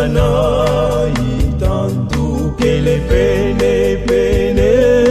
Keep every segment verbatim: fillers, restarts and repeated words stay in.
sana itantu kele pene pene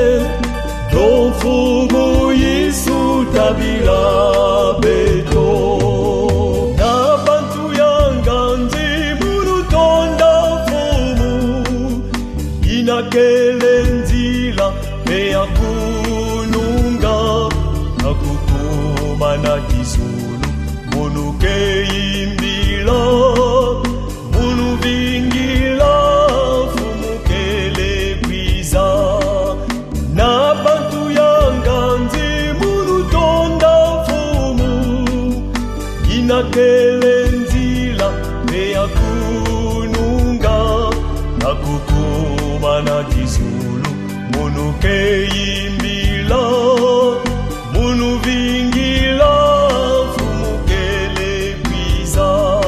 Dofumu Yesu tabila beto Na bantu yanganzi munu tonda fumu Ina kele nzila mea kununga Nakukuma na kizulu munu keimbila Munu vingila fumu kele kwiza Na bantu yanganzi munu tonda fumu Ina kele nzila mea kununga Nakukuma na kizulu munu keimbila Munu vingila fumu kele kwiza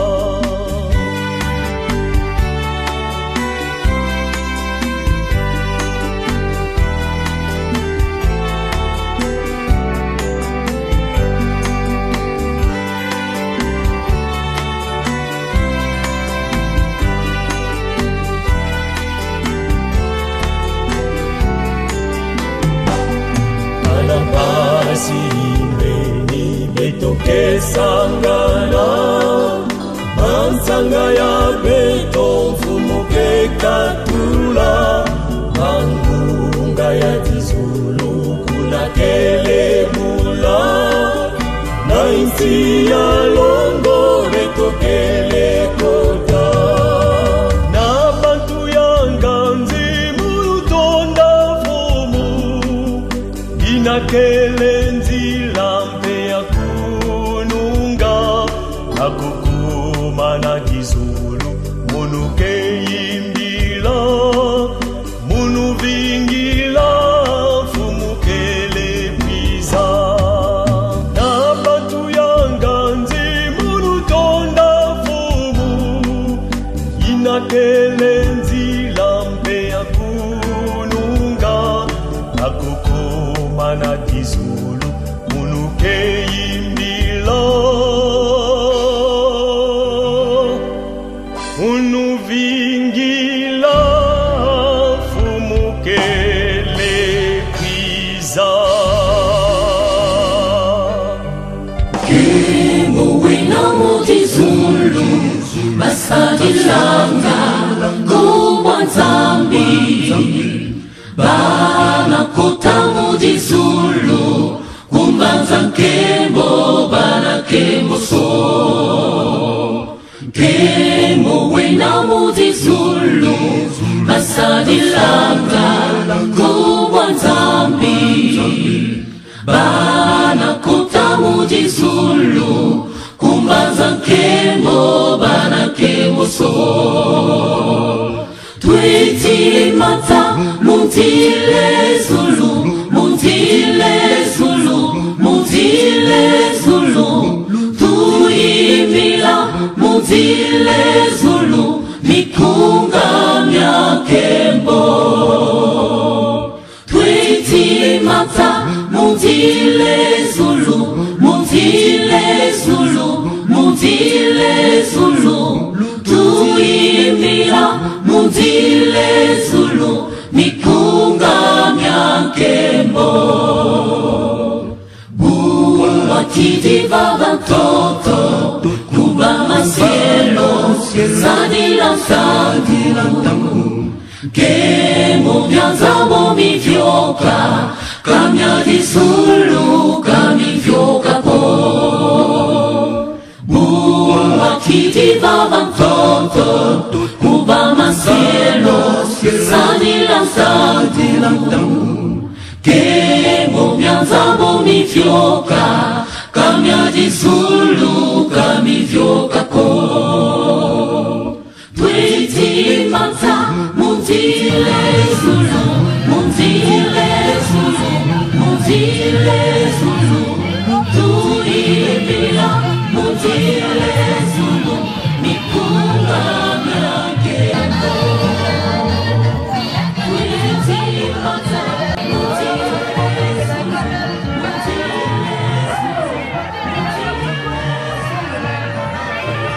Simeni betoke sangana Mansanga ya beto mfumuke katula Mangunga ya tizulu kuna kele mula Na insi ya longo beto kele kota Na bantu ya nganzi mulutonda fumu Ina kele Nakukuma na kizulu munu keimbila Munu vingila fumu kele kwiza Na bantu yanganzi munu tonda fumu Ina kele nzila mpeya kununga Nakukuma na kizulu munu keimbila Munu vingila fumu kele kwiza Kemo wena mudi zulu Basadi langa Kuwa nzambi Bana kota mudi zulu Kumbanza nkembo Bana kembo so Kemo wena mudi zulu Basadi langa Kuwa nzambi Bana kota mudi zulu Kumbanza nkembo Bana kembo so Twiti mata Mundile zulu Mundile zulu Mundile zulu Tuimila Mundile zulu Mikunga myakembo Twiti mata Mundile zulu Mundile zulu Mundile zulu Tuimila Mundile zulu Mikunga myakembo Buwatiti vavantoto Kuba masielo Sadila sangu Kemo vyanzamo mivyoka Kamya disulu kamivyoka po Buwatiti vavantoto Kuba masielo Sadila sangu Kemo vyanzamo mivyoka Kamya disulu kamivyoka ko Twiti mata Mundile zulu Mundile zulu Mundile zulu Tuimila Mundile zulu Mikunga myakembo Twiti mata Mundile zulu Mundile zulu Mundile zulu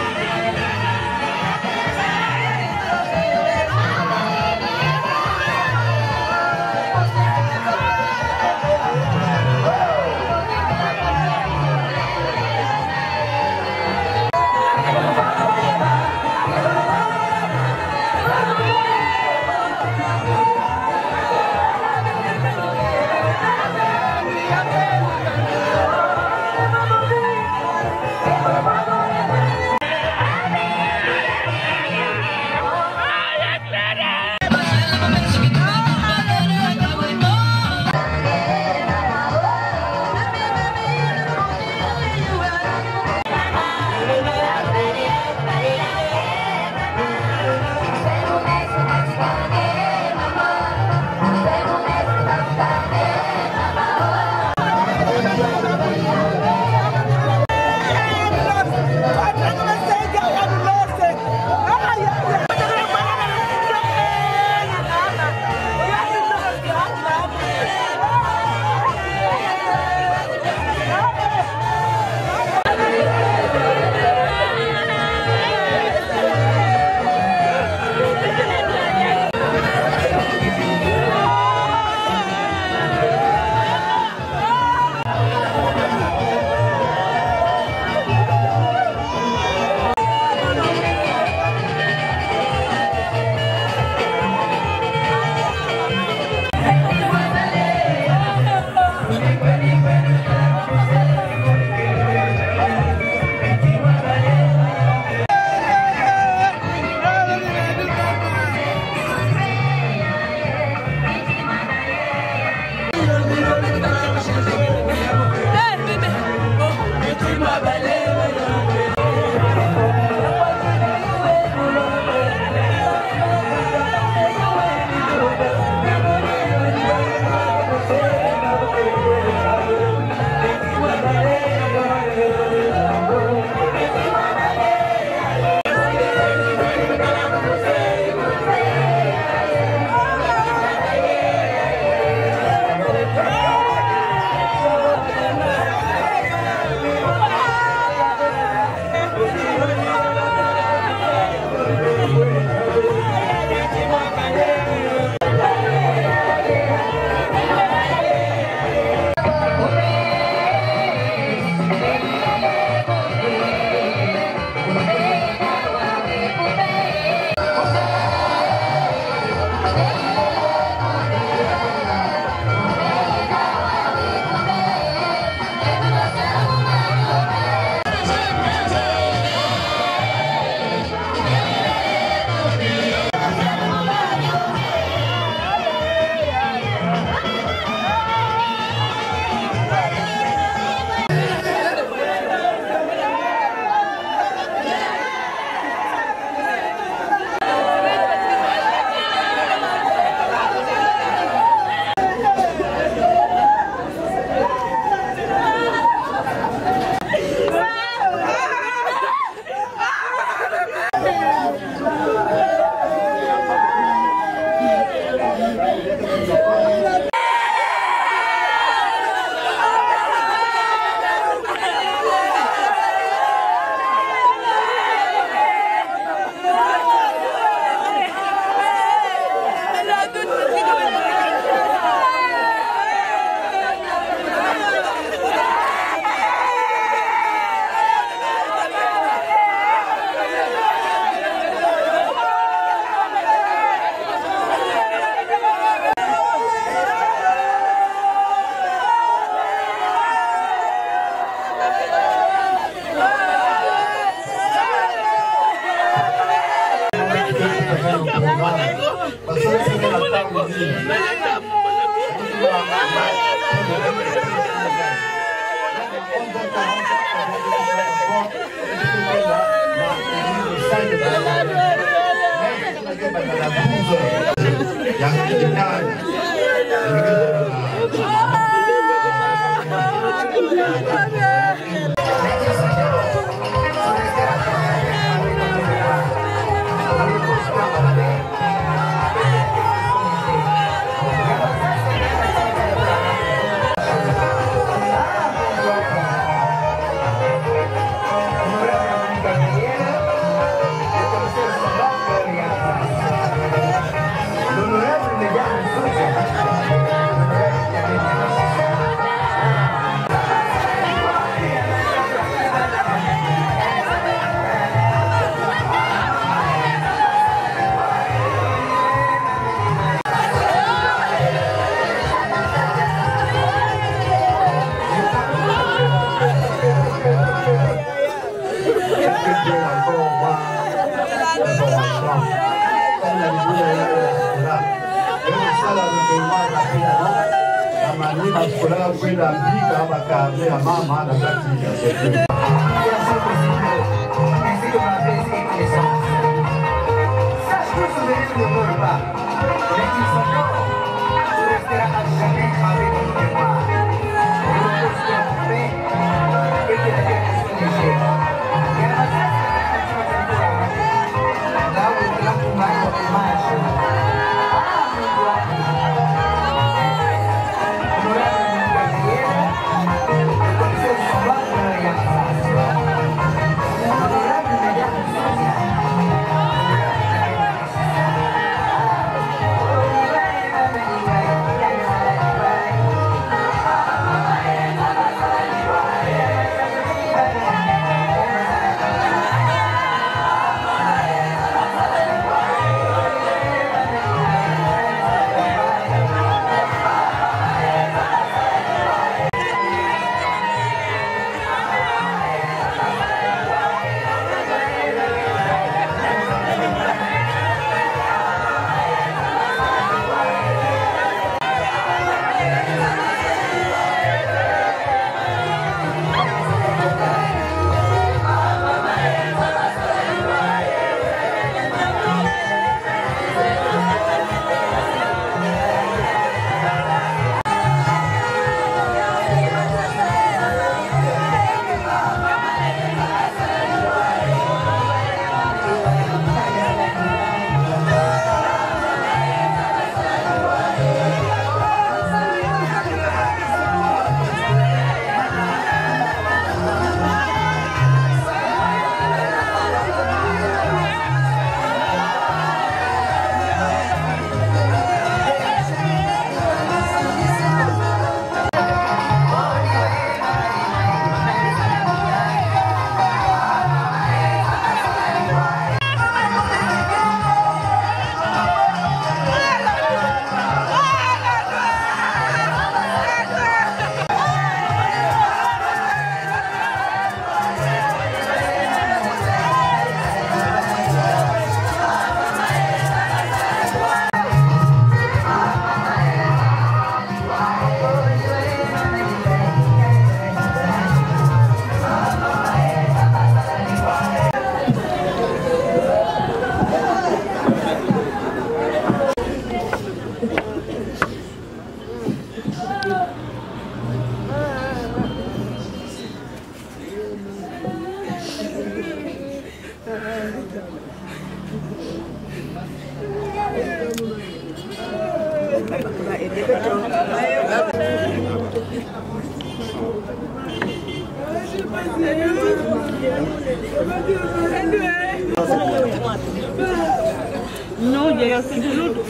Non, il y a fait de l'autre.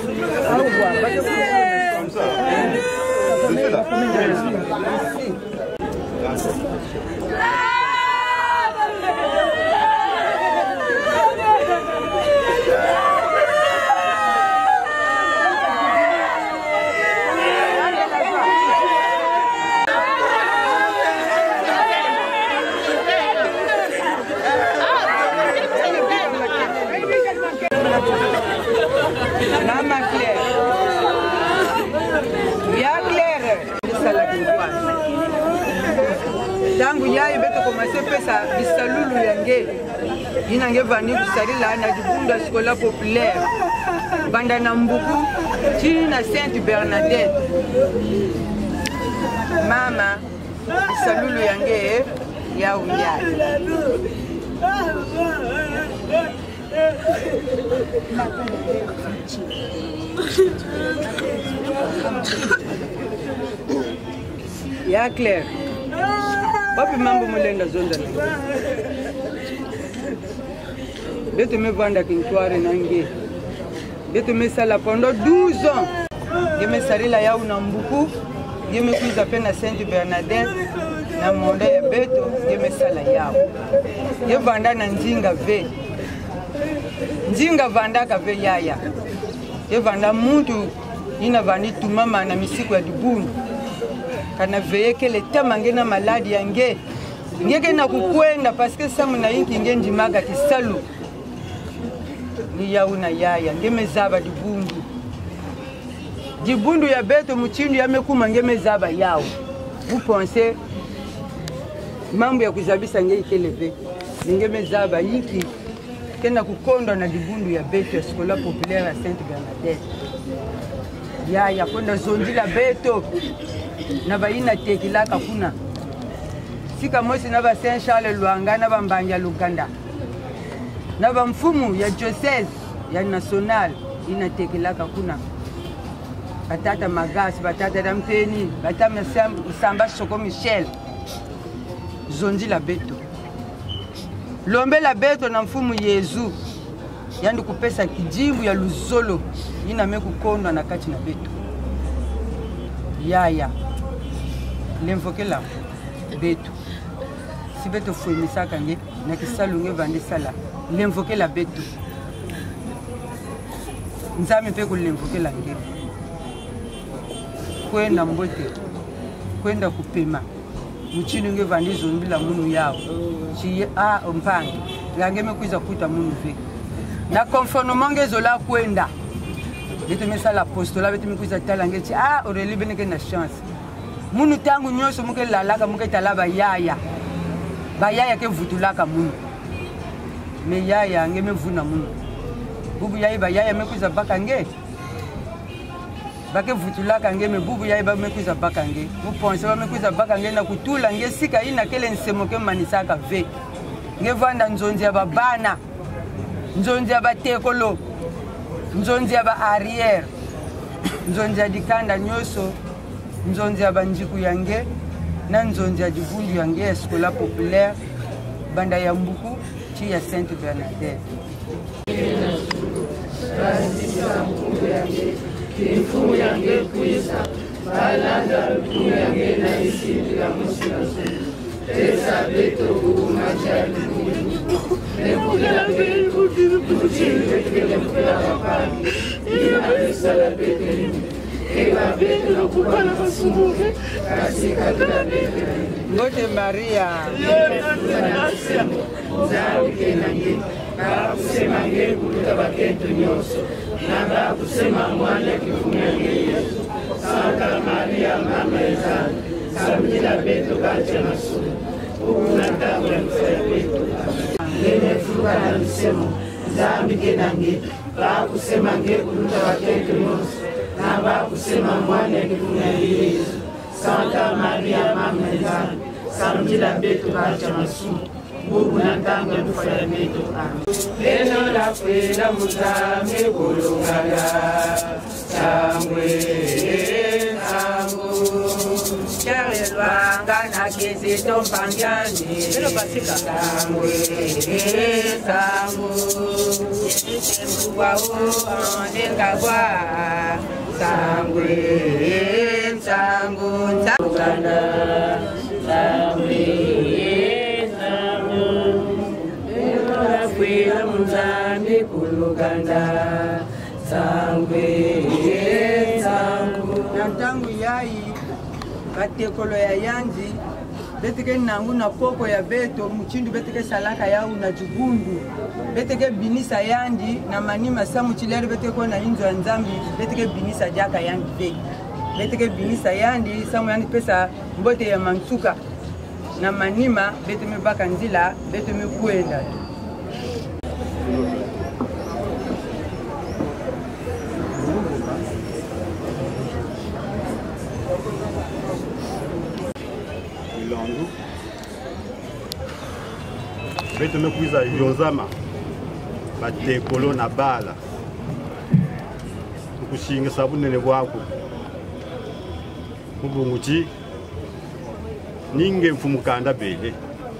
Comme ça. Maman Claire. bete pesa bisalulu yange inange vani kusarila na dibunda Scola Populaire banda na Mbuku tina Sainte Bernadette mama bisalulu yange ya unya ya Claire papi mambo mulenda zonda beto me vanda kintoare nange beto me sala pendant douze ans yeme sarila ya una Mbuku yeme kuiza pena Sainte Bernadette na monde ya beto yeme sala yao ye vanda na njinga ve njinga vanda ka ve yaya ye vanda muntu ina vani tumama na misiku ya dibunu kana veye kele tema ngena maladi yange ngeke na kukwenda paske samu na yinki nge njimaga tisalu ni yauna yaya ngeme zaba dibundu dibundu ya beto muchindu yamekuma ngeme zaba yao vous pensez mambo ya kuzabisa nge ikeleve ngeme zaba yiki kena kukonda na dibundu ya beto ya Scola Populaire ya Sainte Bernadette yaya konda zondi la beto na baina tekilaka kuna sika mosi na ba Saint Charles Luanga na ba Mbanja Luganda na ba mfumu ya diocese ya national ina tekilaka kuna batata Magasi batata Dampeni batata Samba Soko Michel zondi la beto lombe la beto na mfumu Yezu yandi kupesa kijimbu ya luzolo ina meku kondwa na kati na beto yaya l'invoquer là beto si beto fouimisa kange na kisalunge vandi sala l'invoquer la beto nzami pe ko l'invoquer la nge kwenda mbote kwenda kupema muchinu nge vandi zombi la munu yao chi a mpange yange mekuiza kuta munu ve na conformément ngezola kwenda beto mesala apostola beto mekuiza tala nge chi ah Aurélie beneke na chance munu tangu nyoso muke lalaka muke talaba yaya ba yaya ke vutulaka munu me yaya nge mevuna munu bubu yaya ba yaya mekuza baka nge bake vutulaka nge me bubu yaya ba mekuza baka nge vous pensez ba mekuza baka nge na kutula nge sika ina kele nsemoke manisaka ve nge vanda nzonzi ya babana nzonzi ya batekolo nzonzi ya ba arrière nzonzi ya dikanda nyoso nzonzi ya banjiku yange na nzonzi ya dibundu yange ya Scola Populaire banda ya Mbuku chi ya Sainte Bernadette Kifumu yange kuisa balanda lukumu yange na isindi la musina sunu tesa beto umachali nekula beto kuchini beto nekula kapani ina isala beto eba beto na kupala kasumuke kasika tula beto Ngote Maria zawi kenange kusema nge kuluta baketu nyoso nanga kusema mwana kifunga nge Santa Maria mama ezana samjila beto kacha na sunu ukunatamu ya mfaya beto ngene fuka na msemo zambi kenange kusema nge kuluta baketu nyoso nanga kusema mwana kifunga nge Santa Maria mama ezana samjila beto kacha na sunu Bubu na tango tufaya beto Leno la kwela muzame kulungala Tangwe tango Chare lwanga na kezi tompangani Tangwe tango Mbuwa uo nengagwa Tangwe tango Tangana Tangwe Kwela muzambi kuluganda Sangwe Sangu na tangu yayi batekolo ya yanji beteke nangu na poko ya beto muchindu beteke salaka yau na jugundu beteke binisa yanji na manima samu chilere beteke na inzo ya nzambi beteke binisa jaka yanji ve beteke binisa yanji samu yanji pesa mbote ya mansuka na manima bete me baka nzila bete me kuenda Ilandu bete me kuiza yonzama batekolo na bala kushinga sabunene bwako mubunguchi ninge mfumukanda bele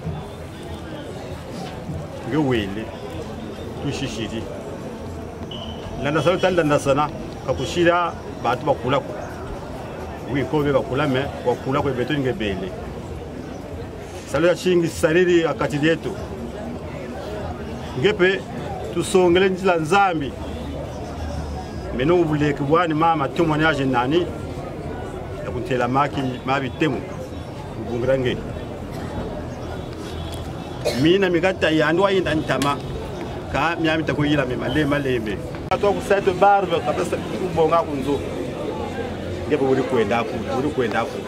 ngewele tushishiri landa salu tanda sana kakushira batu bakula ko wikobe bakula me bakula ko beto nge bele salu ya shingi sariri akati yetu ngepe tusongele njila nzambi meno ubuleki bwani mama témoignage nani ya kuntela maki mabi temu ubungrange mina migata yandwa yinda ntama ka myami takoyila me male malembe atwa ku site barbe kabisa ubonga kunzo ngebe uri kwenda ku uri kwenda ku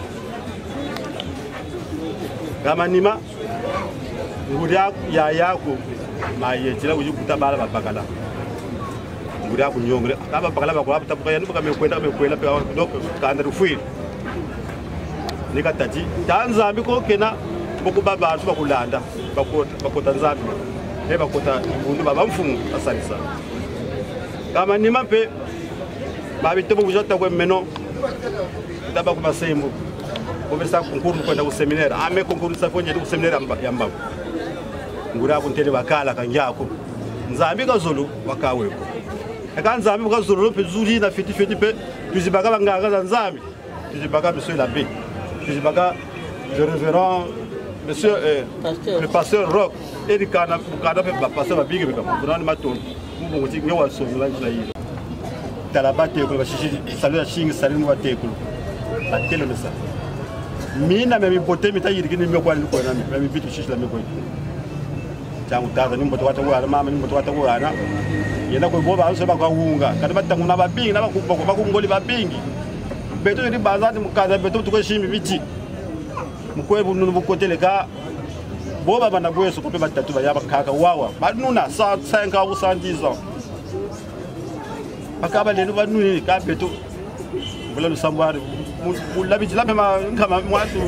kama nima nguri ya yako mayetila kujikuta bala babakala nguri yako nyongre kaba bakala bakwa tabuka yanu baka mekwenda mekwela pe doko kanda rufiri nikatati tanzambi ko kena boku baba atu bakulanda bakota bakota nzambi he bakota ibundu baba mfumu asalisa kama nima pe babitebo kujata kwa meno ndaba ku masembo konversa konkuru kwenda ku seminaire ame konkuru safonye ku seminaire ya mbabu nguri yako ntele bakala kanjako nzambi kazulu wakaweko eka nzambi kazulu lope zuri na fiti fiti pe tuzibaka banganga za nzambi tuzibaka monsieur l'abbé tuzibaka le révérend monsieur euh, le pasteur Rock et le kana kana pe pasteur babige be kama kuna maton mungu ngoti ngewa so la yi talabate ko bashishi salu shingi salu wa tekulu atelo mesa mina me bipote mita yiri kini me kwa ni ko na me bitu shishi la me ko tangu taza nimbo twata kwa mama nimbo twata kwa ana yena ko boba aso ba kwa unga kati batangu na babingi na bakubwa ko bakungoli babingi beto ndi bazati mukaza beto tuko shimi biti mukwebu nunu bukotele ka boba bana bweso ko pe batatu ba yaba kaka wawa banuna sa senga usandizo akaba lenu banuni ka beto bula lusambwari mulabiti lape ma kama mwatu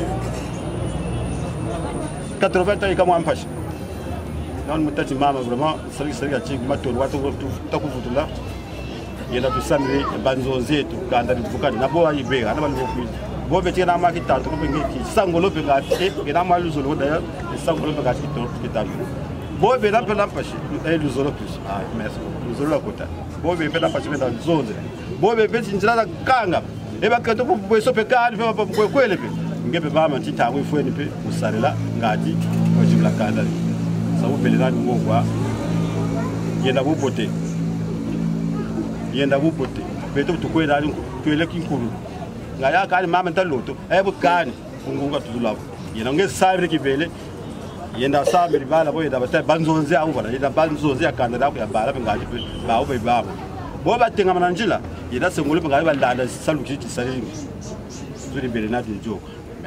quatre-vingts kama ampashi non mutati mama vraiment sali sali achi mato watu takuvutula yenda tusamire banzo zetu kanda bukani nabo ayibe ana bali bokwini bobe tena maki tatu ko ngeki sangolo pe ngati ngena malu zolo daya sangolo pe ngati to kitalo bobe na pe na pashi e luzolo plus ah merci luzolo kota bobe pe na pashi pe na zonze bobe pe tinjala kanga e bakato ko bweso pe kadi pe pa kwele pe ngebe mama titawe ifweni pe usarela ngati ko jibla kanda sabu pelelani ngokwa yenda bupote yenda bupote beto tukwenda ali twele kinkuru ngaya kali mama ntaloto ebukani ungunga tudulabo yena ngesabire kibele yenda sabire bala boye da bata banzonze awu bala yenda banzonze akanda la ya bala bengaji bawo be babo bo batenga mananjila yenda sengule bengaji balanda saluki tisalingi zuri bele na dijoko.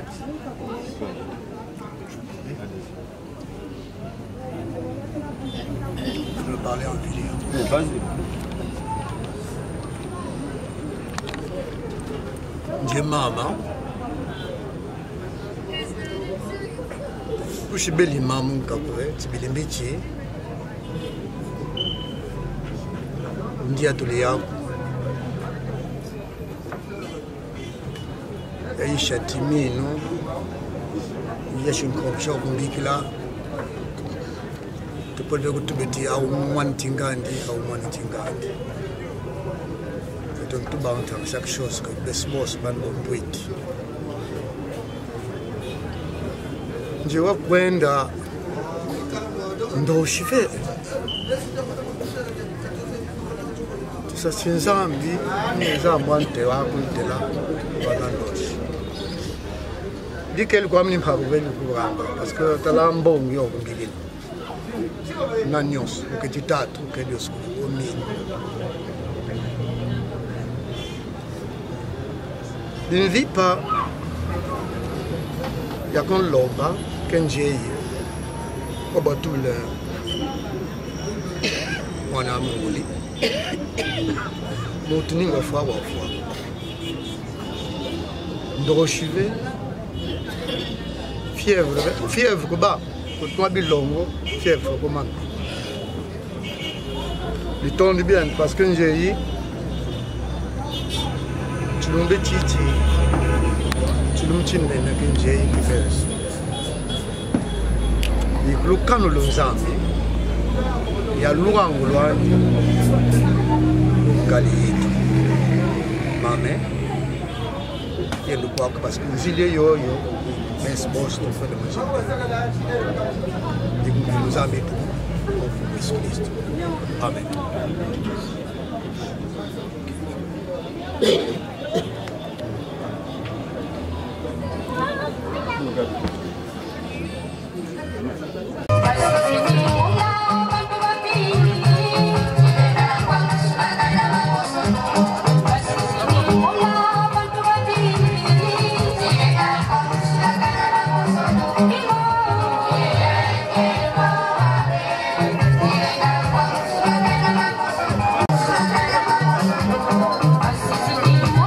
Parler en vidéo. Vas-y. Dieu mama. Pushi beli mamu kakwe tibili mbichi. Ndia tuli yako. Yaisha timino. Yashin komsho kumbikila. Tupole kutubeti au mwani tingandi au mwani tingandi. Donc tout bas chaque chose que les boss ban bon tweet. Je vois kwenda ndo shife. Tusa sinzambi neza mwante wako ndela bana ndoshi. Dikel kwa mni mpabo beli kuramba parce que talambo ngyo kumbigini. Nanyos, o que de tato, o que de oscuro, o mínimo. Ne vit pas, il y a qu'on loba, kenjei kwa batule mwana munguli motuninga fwa wa fwa ndrochive fièvre fièvre ko ba ko twa bilongo fièvre ko man le temps du bien parce que njei tulumbe titi tulumchinde na kenjei kifes ikulukano lonzambi ya lugango lwani kali yitu mame yendo kwako parce que nzile yoyo mes boss to fele mjinde ikuluzambi tu kwa Yesu Kristo amen. Thank you.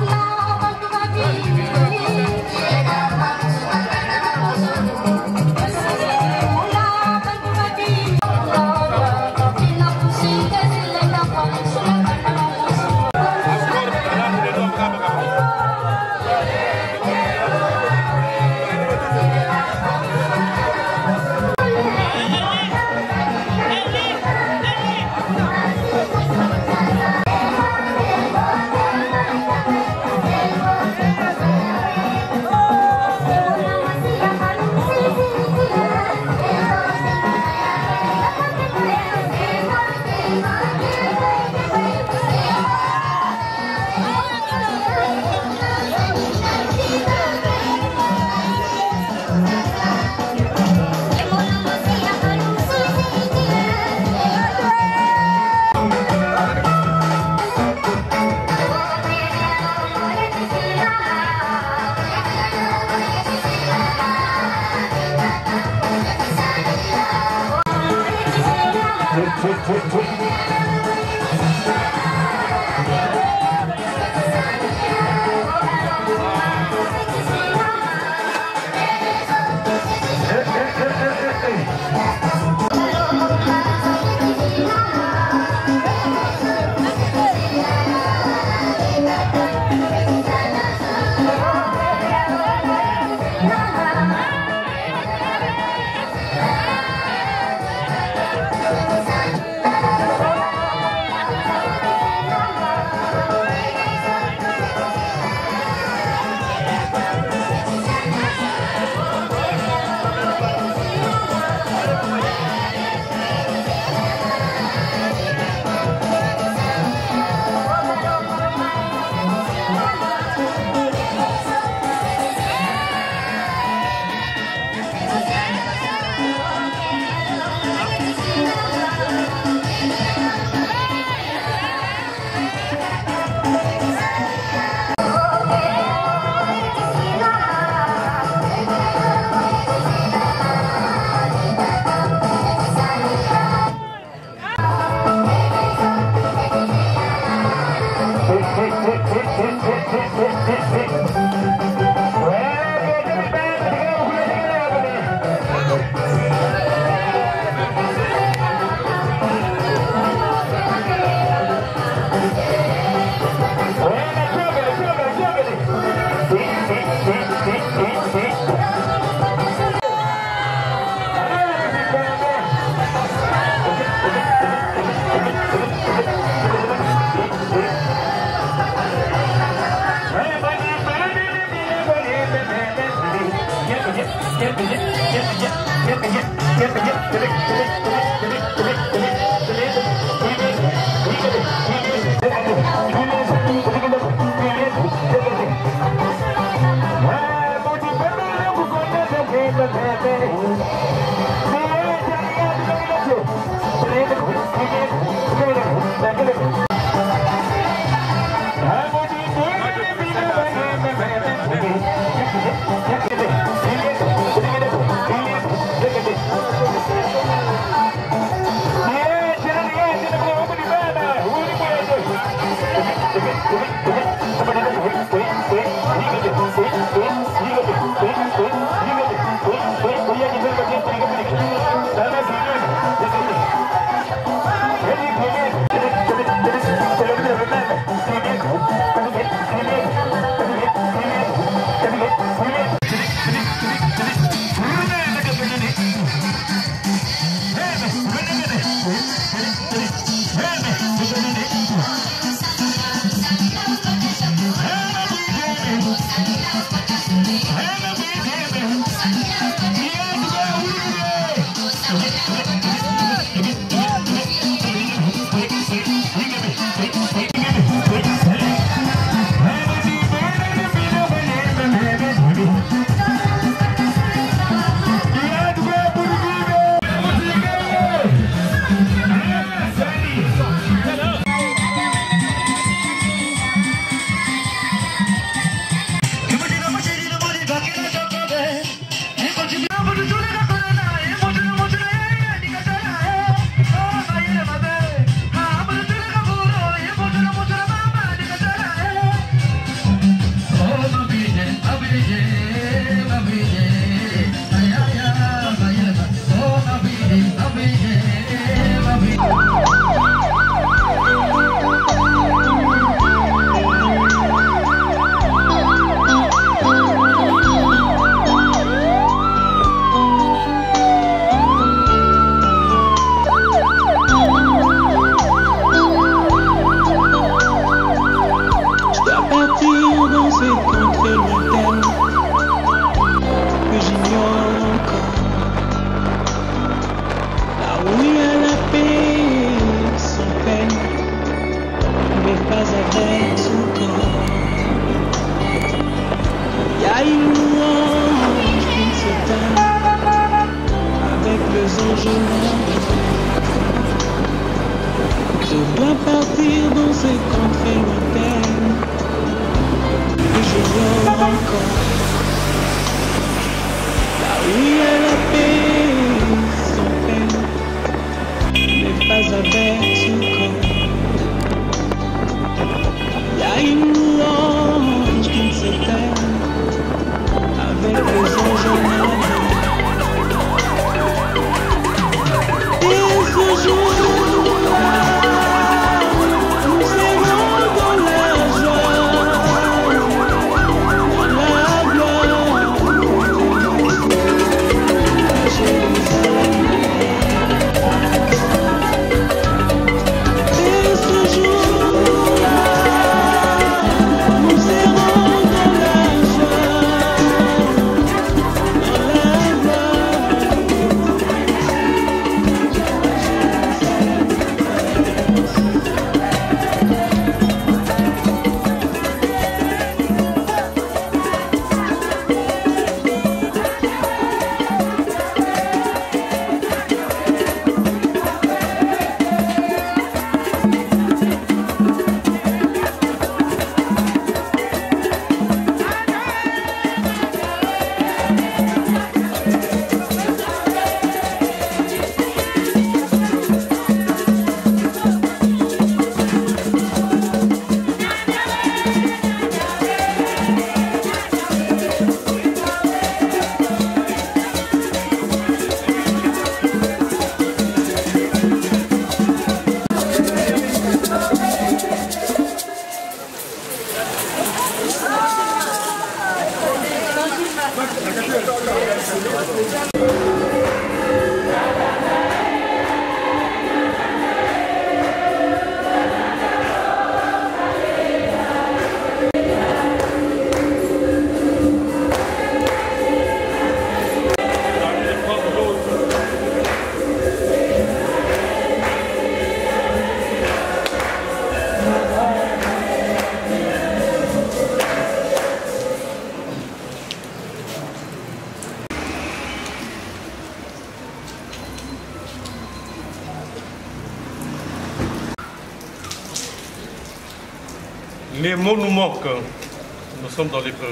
Les mots nous manquent, nous sommes dans l'épreuve.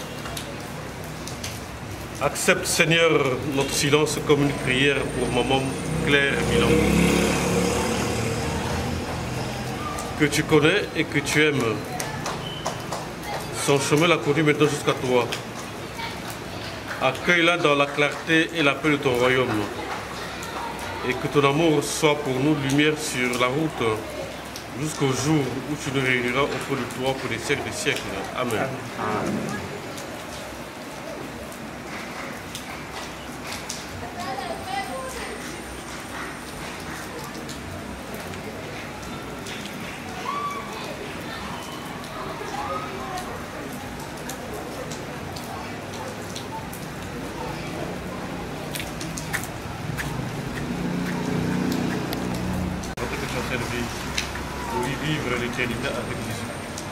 Accepte, Seigneur, notre silence comme une prière pour maman Claire Milan. que tu connais et que tu aimes. Son chemin l'a conduit maintenant jusqu'à toi. Accueille-la dans la clarté et la paix de ton royaume. Et que ton amour soit pour nous lumière sur la route jusqu'au jour où tu nous réuniras auprès de toi pour des siècles des siècles. Amen. Amen. Pour y vivre l'éternité avec Jésus.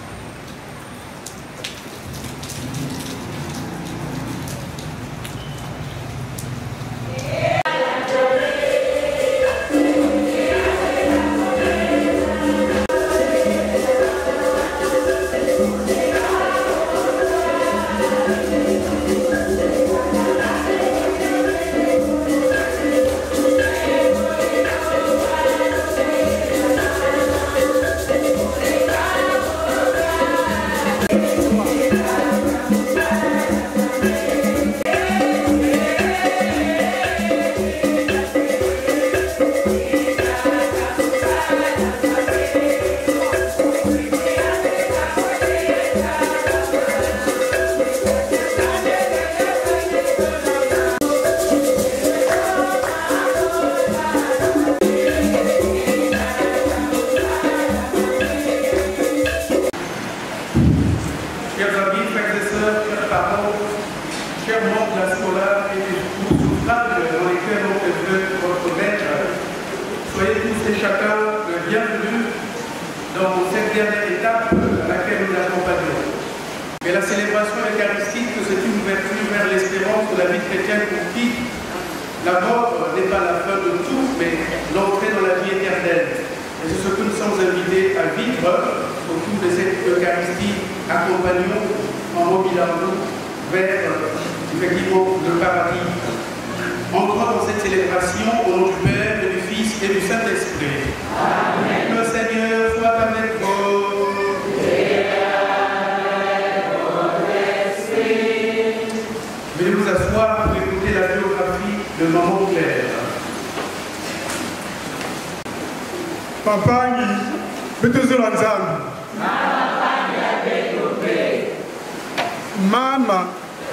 Mama,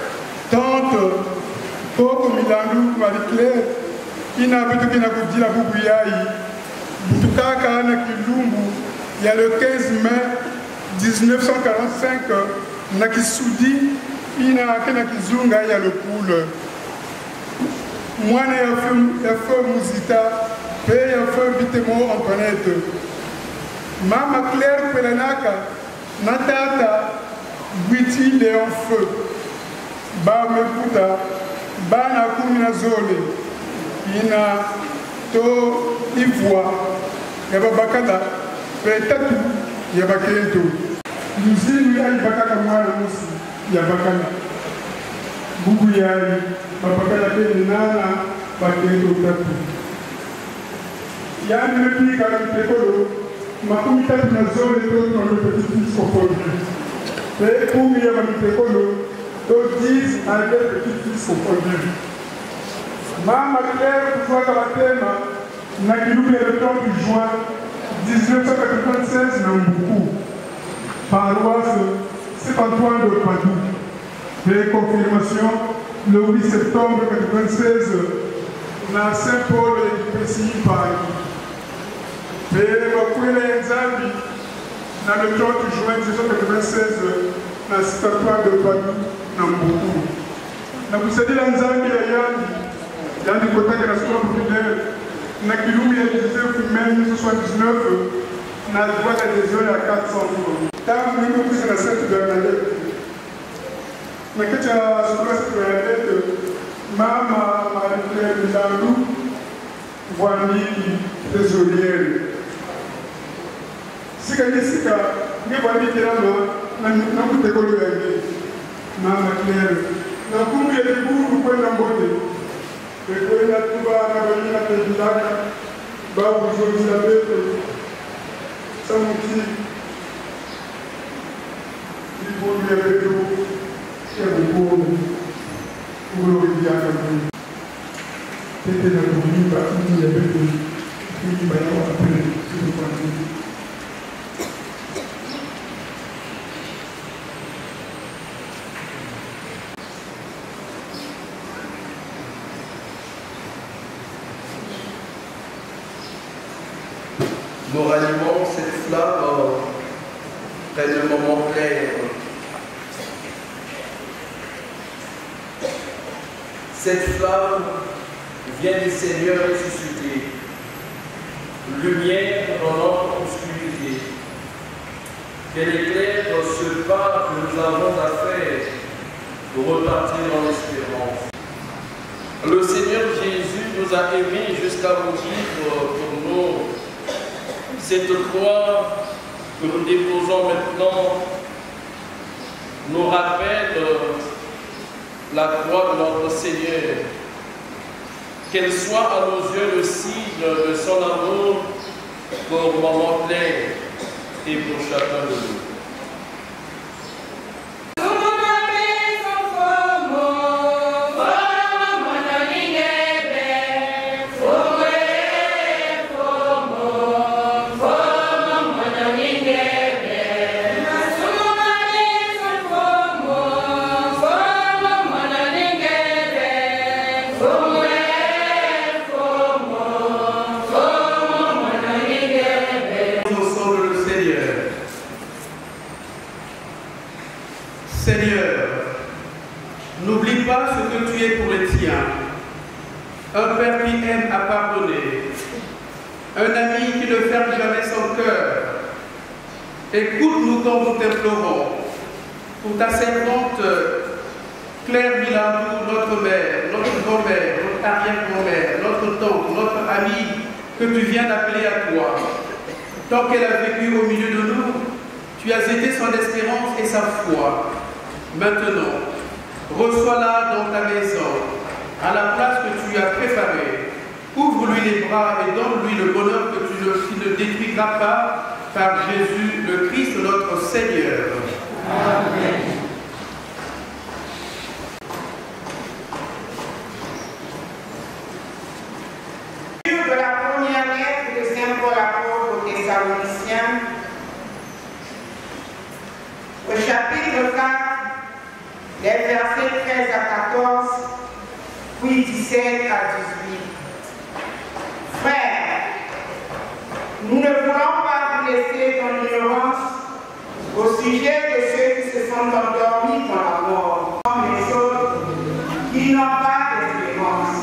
tante, Koko Milandu, Marie-Claire, ina vitu kina kujila bubu yai, butukaka na Kilumbu, il y a le quinze mai mille neuf cent quarante-cinq, na Kisudi, ina kena Kizunga, il y a le poule. Mwana ya feu Muzita, pe ya feu Bitemo Antoinette. Mama Claire Pelanaka, Natata, Gwiti Léon Feu, Ba Mekuta, Ba Nakumina Zole, Ina To Ivoire, Yaba Bakada, Petatu, Yaba Kento. Nous y allons Bakaka Mwana Moussi, Yabakana. Boubou Yari, Babakala Penana, Bakento Tatu. Yann le Pika Pekolo, Makumita Nazole dans le petit-fils confondu. Et pour y avoir mis Pekolo, dix avec le petit-fils confondu. Maman Claire, pour voir la thème, n'a qu'il oublie le temps du juin mille neuf cent quatre-vingt-seize, mais beaucoup. Paroisse Saint-Antoine de Padoue. Et confirmation, le huit septembre mille neuf cent quatre-vingt-seize, dans Saint-Paul et Pessis, Paris. Et Makwele Nzambi, dans le trente juin mille neuf cent quatre-vingt-seize, dans Saint-Antoine de Padoue, dans beaucoup. Dans le Seigneur Nzambi, dans le côté de la Soie populaire, dans le dix-neuf mai mille neuf cent soixante-dix-neuf, dans la boîte d'adhésion à quatre cents francs. Tant que nous avons pris la Sainte Bernadette, dans le cas de la Sainte Bernadette, Maman Marie-Claire Milandou, Voici trésorière. Si quelqu'un s'y a, il y a un qui est là, il y a un qui est là, Maman Claire. Dans le coup, il y a des bouts, vous pouvez l'embaucher. Et puis, il y a tout bas, il y a un qui est là, bah, vous avez sauti libulu ya betu ya bukuru ulo ya kamu tete na kuimba mtu ya betu kuimba ya wapele sio kwa nini. Nous rallumons cette flamme près du moment clair. Cette flamme vient du Seigneur ressuscité, lumière dans notre obscurité. Qu'elle éclaire ce pas que nous avons à faire pour repartir dans l'espérance. Le Seigneur Jésus nous a aimés jusqu'à mourir pour nous. Cette croix que nous déposons maintenant nous rappelle la croix de notre Seigneur. Qu'elle soit à nos yeux le signe de son amour pour le moment clair et pour chacun de nous. Seigneur, n'oublie pas ce que tu es pour les tiens. Un Père qui aime à pardonner. Un ami qui ne ferme jamais son cœur. Écoute-nous quand nous t'implorons. Pour ta servante Claire Milandou, notre mère, notre grand-mère, notre arrière-grand-mère, notre tante, notre amie, que tu viens d'appeler à toi. Tant qu'elle a vécu au milieu de nous, tu as été son espérance et sa foi. Maintenant, reçois-la dans ta maison, à la place que tu as préparée. Ouvre-lui les bras et donne-lui le bonheur que tu ne, qui ne détruira pas par Jésus, le Christ, notre Seigneur. Amen. De la première lettre de Saint Paul apôtre aux Thessaloniciens, au chapitre quatre, les versets treize à quatorze, puis dix-sept à dix-huit. Frères, nous ne voulons pas vous laisser dans l'ignorance au sujet de ceux qui se sont endormis dans la mort, comme les autres qui n'ont pas d'espérance.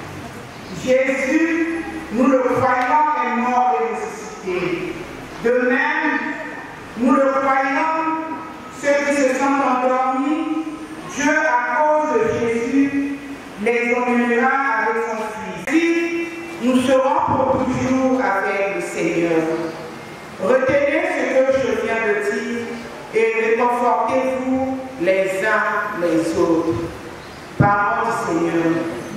Jésus, nous le croyons, est mort et ressuscité. De même, nous le croyons, ceux qui se sont endormis, Dieu, à cause de Jésus, les emmènera avec son Fils. Ainsi, nous serons pour toujours avec le Seigneur. Retenez ce que je viens de dire et réconfortez-vous les uns les autres. Parole du Seigneur.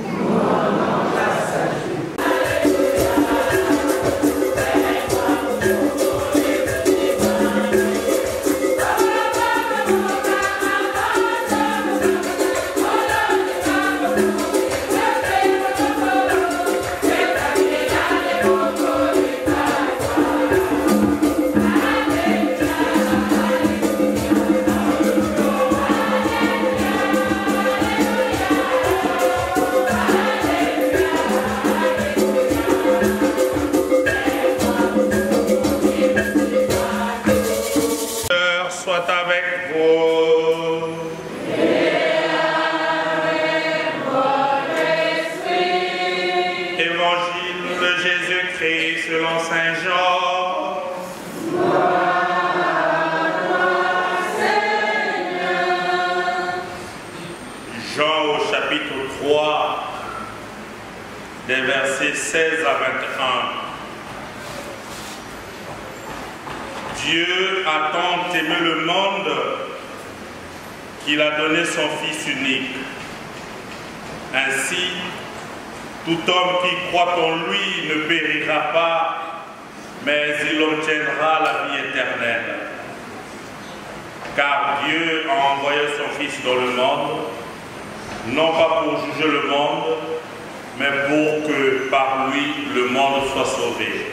des versets seize à vingt et un. Dieu a tant aimé le monde qu'il a donné son Fils unique. Ainsi, tout homme qui croit en lui ne périra pas, mais il obtiendra la car Dieu a envoyé son Fils dans le monde, non pas pour juger le monde, mais pour que par lui le monde soit sauvé.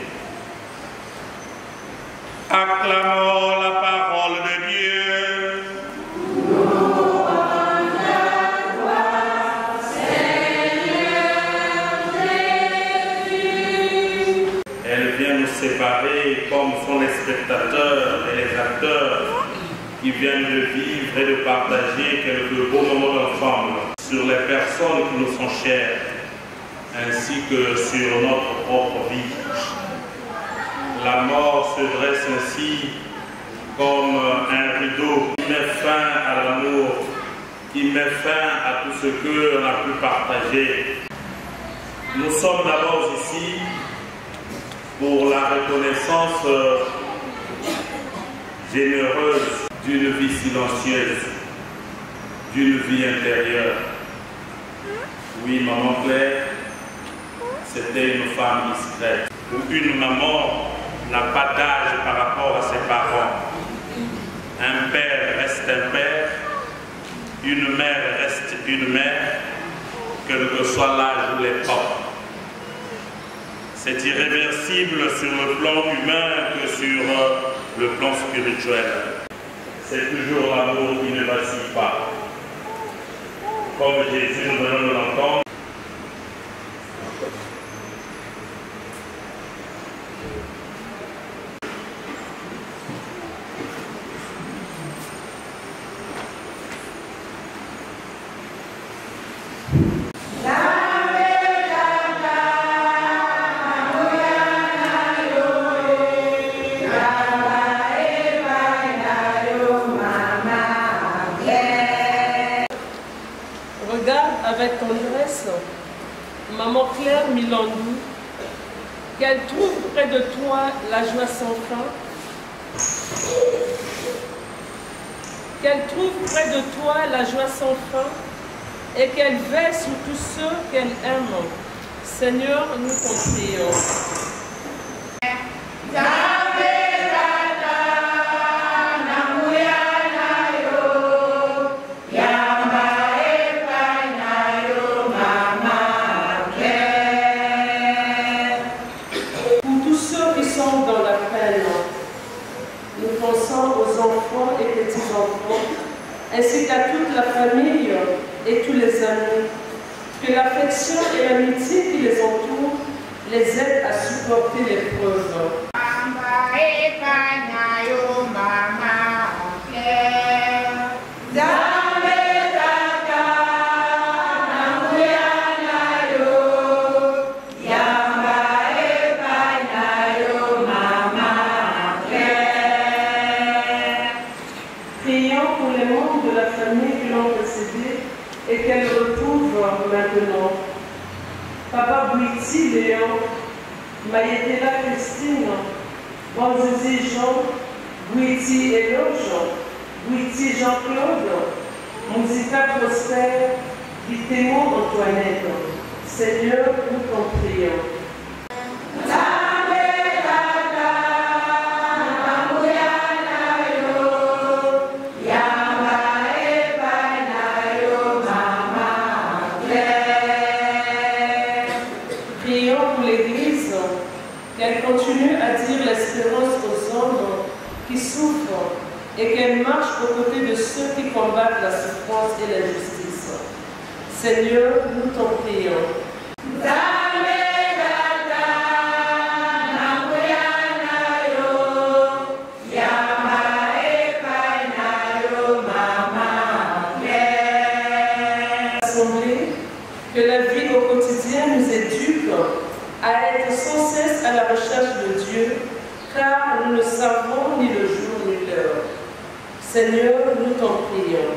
Acclamons la parole de Dieu. Elle vient nous séparer comme sont les spectateurs et les acteurs qui viennent de vivre et de partager quelques beaux moments ensemble sur les personnes qui nous sont chères, ainsi que sur notre propre vie. La mort se dresse ainsi comme un rideau qui met fin à l'amour, qui met fin à tout ce que l'on a pu partager. Nous sommes d'abord ici pour la reconnaissance généreuse d'une vie silencieuse, d'une vie intérieure. Oui, maman Claire, c'était une femme discrète, où une maman n'a pas d'âge par rapport à ses parents. Un père reste un père, une mère reste une mère, quel que soit l'âge ou l'époque. C'est irréversible sur le plan humain que sur le plan spirituel. C'est toujours l'amour qui ne vacille pas. Comme Jésus nous venons de l'entendre. Avec tendresse, maman Claire Milandou, qu'elle trouve près de toi la joie sans fin, qu'elle trouve près de toi la joie sans fin et qu'elle veille sur tous ceux qu'elle aime. Seigneur, nous t'en prions. Ainsi qu'à toute la famille et tous les amis, que l'affection et l'amitié qui les entourent les aident à supporter l'épreuve. Et qu'elle retrouve maintenant Papa Bouiti Léon, Maïetela Christine, Bonzizi Jean, Bouiti Eloge, Bouiti Jean-Claude, Mousika Prosper, Vitémo Antoinette. Seigneur, nous t'en prions. Qu'elle continue à dire l'espérance aux hommes qui souffrent et qu'elle marche aux côtés de ceux qui combattent la souffrance et l'injustice. Seigneur, nous t'en prions. Que la vie au quotidien nous éduque à être sans cesse à la recherche de Dieu, car nous ne savons ni le jour ni l'heure. Seigneur, nous t'en prions.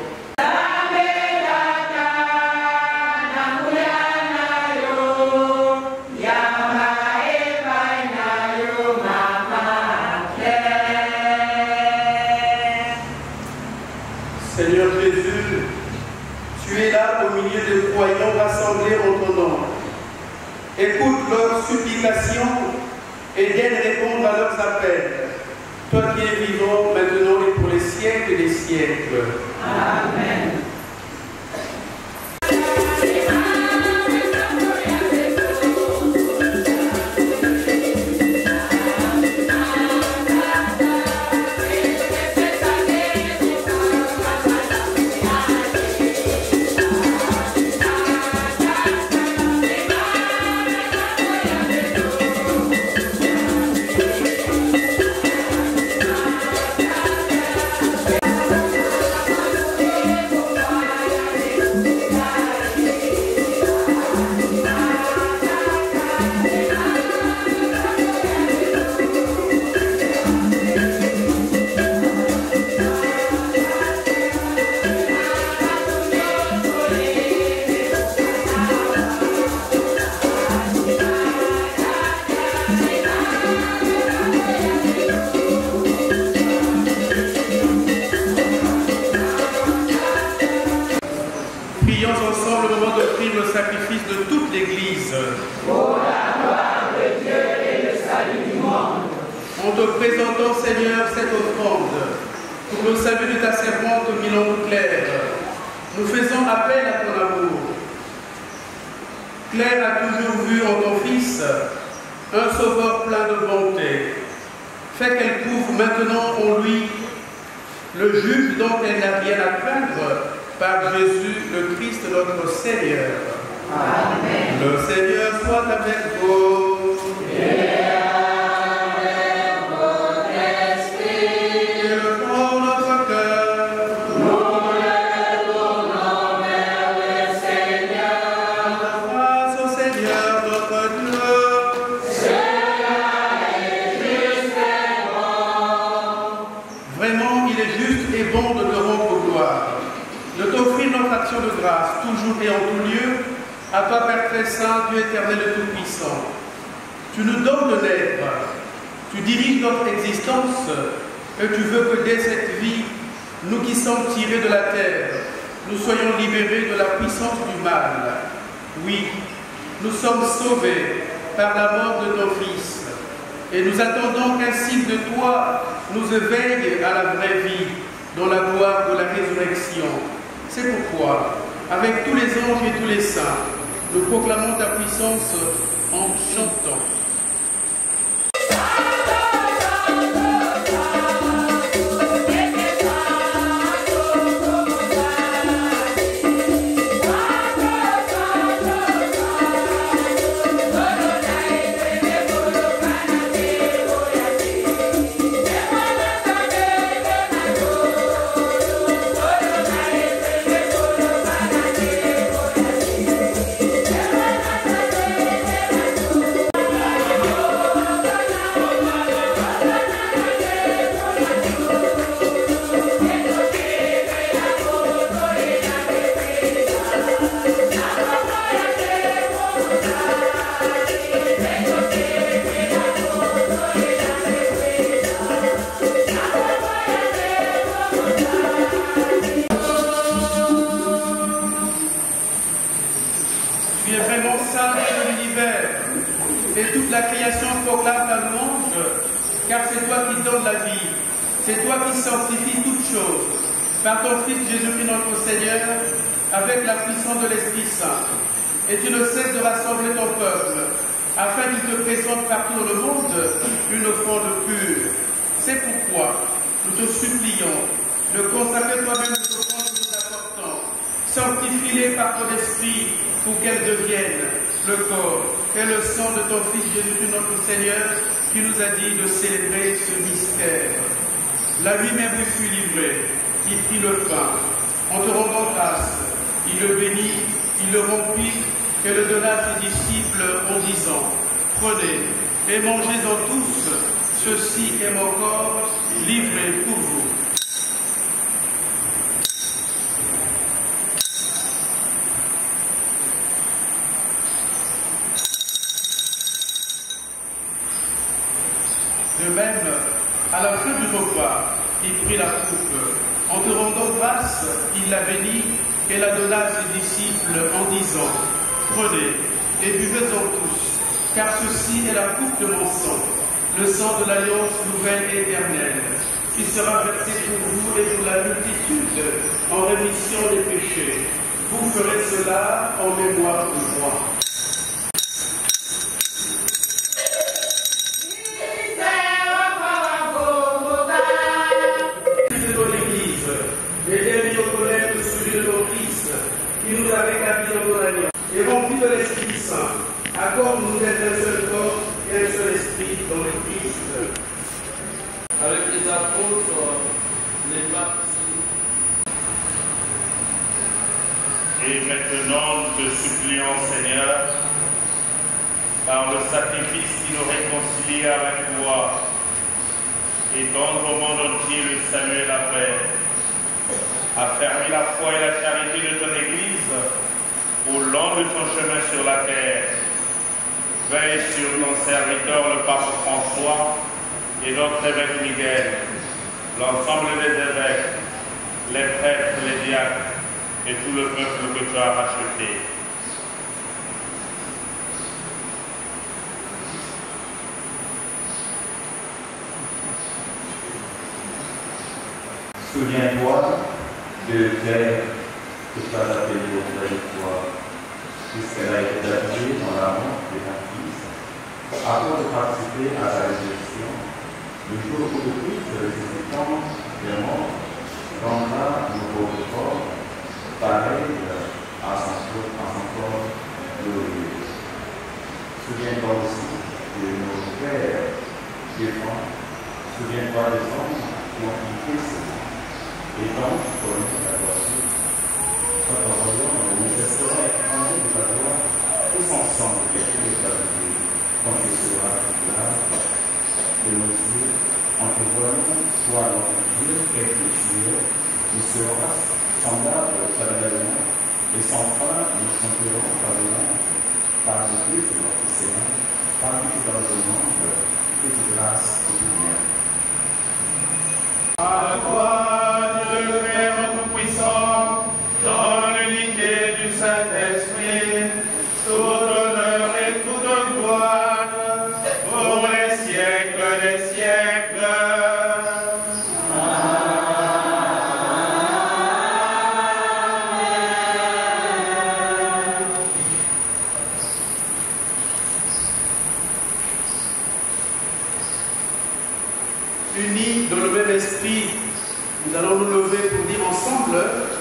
Seigneur Jésus, tu es là au milieu des croyants rassemblés en ton nom. Écoute leurs supplications et viens répondre à leurs appels. Toi qui es vivant maintenant et pour les siècles des siècles. siècles. Amen. En te présentant, Seigneur, cette offrande, pour le salut de ta servante Milan Claire, nous faisons appel à ton amour. Claire a toujours vu en ton Fils un sauveur plein de bonté. Fais qu'elle trouve maintenant en lui le juge dont elle n'a rien à craindre, par Jésus, le Christ, notre Seigneur. Amen. Le Seigneur soit avec vous. De grâce, toujours et en tout lieu, à toi, Père très saint, Dieu éternel et tout-puissant. Tu nous donnes de naître, tu diriges notre existence, et tu veux que dès cette vie, nous qui sommes tirés de la terre, nous soyons libérés de la puissance du mal. Oui, nous sommes sauvés par la mort de ton Fils, et nous attendons qu'un signe de toi nous éveille à la vraie vie, dans la gloire de la résurrection. C'est pourquoi, avec tous les anges et tous les saints, nous proclamons ta puissance en chantant. Et toute la création proclame ta louange, car c'est toi qui donnes la vie, c'est toi qui sanctifies toutes choses, par ton Fils Jésus-Christ notre Seigneur, avec la puissance de l'Esprit Saint. Et tu ne cesses de rassembler ton peuple, afin qu'il te présente partout dans le monde une offrande pure. C'est pourquoi nous te supplions de consacrer toi-même les offrandes que nous apportons, sanctifie-les par ton Esprit, pour qu'elles deviennent le corps et le sang de ton Fils Jésus-Christ notre Seigneur, qui nous a dit de célébrer ce mystère. La lui-même lui fut livré, il prit le pain, en te rendant grâce, il le bénit, il le rompit et le donna à ses disciples en disant, prenez et mangez-en tous, ceci est mon corps livré pour vous. De même, à la fin du repas, il prit la coupe. En te rendant grâce, il la bénit et la donna à ses disciples en disant, prenez et buvez-en tous, car ceci est la coupe de mon sang, le sang de l'alliance nouvelle et éternelle, qui sera versé pour vous et pour la multitude en rémission des péchés. Vous ferez cela en mémoire de moi. Qui nous a rétablis en nos alliances et remplis de l'Esprit Saint. Accorde-nous d'être un seul corps et un seul esprit dans le Christ. Avec les apôtres, les baptisés. Et maintenant, nous te supplions, Seigneur, par le sacrifice qui nous réconcilie avec toi, et donne au monde entier le salut et la paix. Affermis la foi et la charité de ton Église au long de ton chemin sur la terre. Veille sur ton serviteur, le pape François, et notre évêque Miguel, l'ensemble des évêques, les prêtres, les diacres, et tout le peuple que tu as racheté. Souviens-toi de terre que tu as appelée auprès de toi, puisqu'elle a été baptisée dans la mort de ton Fils, afin de participer à la résurrection, le jour où le Christ ressuscitant des morts rendra nos pauvres corps pareil à son corps glorieux. Souviens-toi aussi de nos frères défunts, souviens-toi des hommes qui ont quitté ce monde. Et donc, pour nous, la voiture, quand on regarde, nous espérons être en de la gloire, tous ensemble, et tous les familles, quand tu seras là, de nos yeux, en te voyant, toi, notre Dieu, quel que tu es, nous serons semblables éternellement, et sans fin, nous chanterons par le monde, par le Dieu de notre Seigneur, parmi dans le monde, toute grâce et tout bien. À toi, Dieu le Père Tout-Puissant, dans l'unité du Saint-Esprit, tout honneur et toute gloire, pour les siècles des siècles. Unis dans le même esprit, nous allons nous lever pour dire ensemble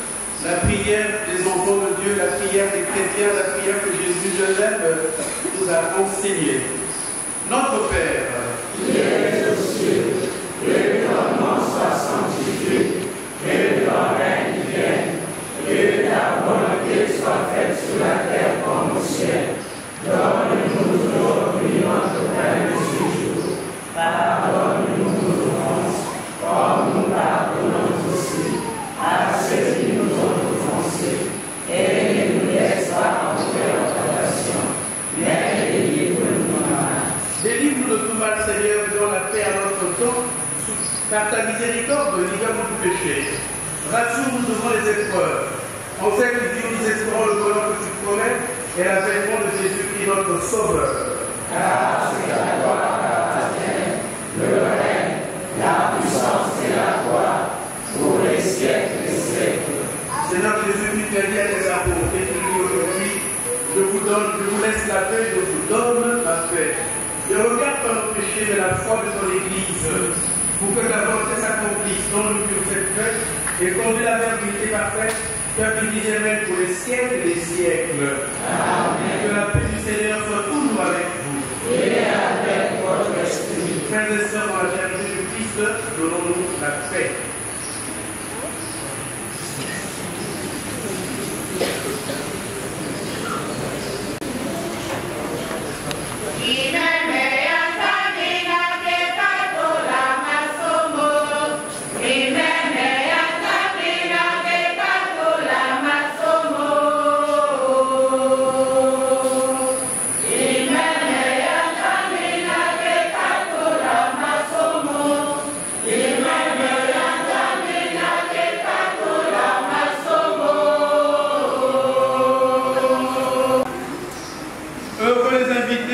la prière des enfants de Dieu, la prière des chrétiens, la prière que Jésus, je l'aime, nous a enseignée. Notre Père, qui es aux cieux, que ton nom soit sanctifié, que ton règne vienne, que ta volonté soit faite sur la terre comme au ciel. Donne-nous aujourd'hui notre pain de ce jour. Pardonne-nous nos offenses, comme nous pardonnons aussi à ceux qui nous ont offensés. Et ne nous laisse pas entrer en tentation, mais délivre-nous du mal. Délivre-nous de tout mal, Seigneur, et donne la paix à notre temps, par ta miséricorde, délivre-nous du péché. Rassure-nous devant les épreuves. En cette vie, nous espérons le bonheur que tu promets et l'avènement de Jésus-Christ, notre Sauveur. Car c'est la gloire appartient, le règne, la puissance et la gloire, pour les siècles des siècles. Seigneur Jésus, tu as dit à tes apôtres, et tu dis aujourd'hui, je vous donne, je vous laisse la paix, je vous donne la paix. Et regarde pas nos péchés, mais la foi de ton Église, pour que ta volonté s'accomplisse dans le cœur de cette paix, et conduis la vérité parfaite, que tu disais même pour les siècles des siècles. Amen. Que la paix du Seigneur soit toujours avec vous. Et avec votre esprit. Frères et sœurs, dans la charité du Christ, donnons-nous la paix.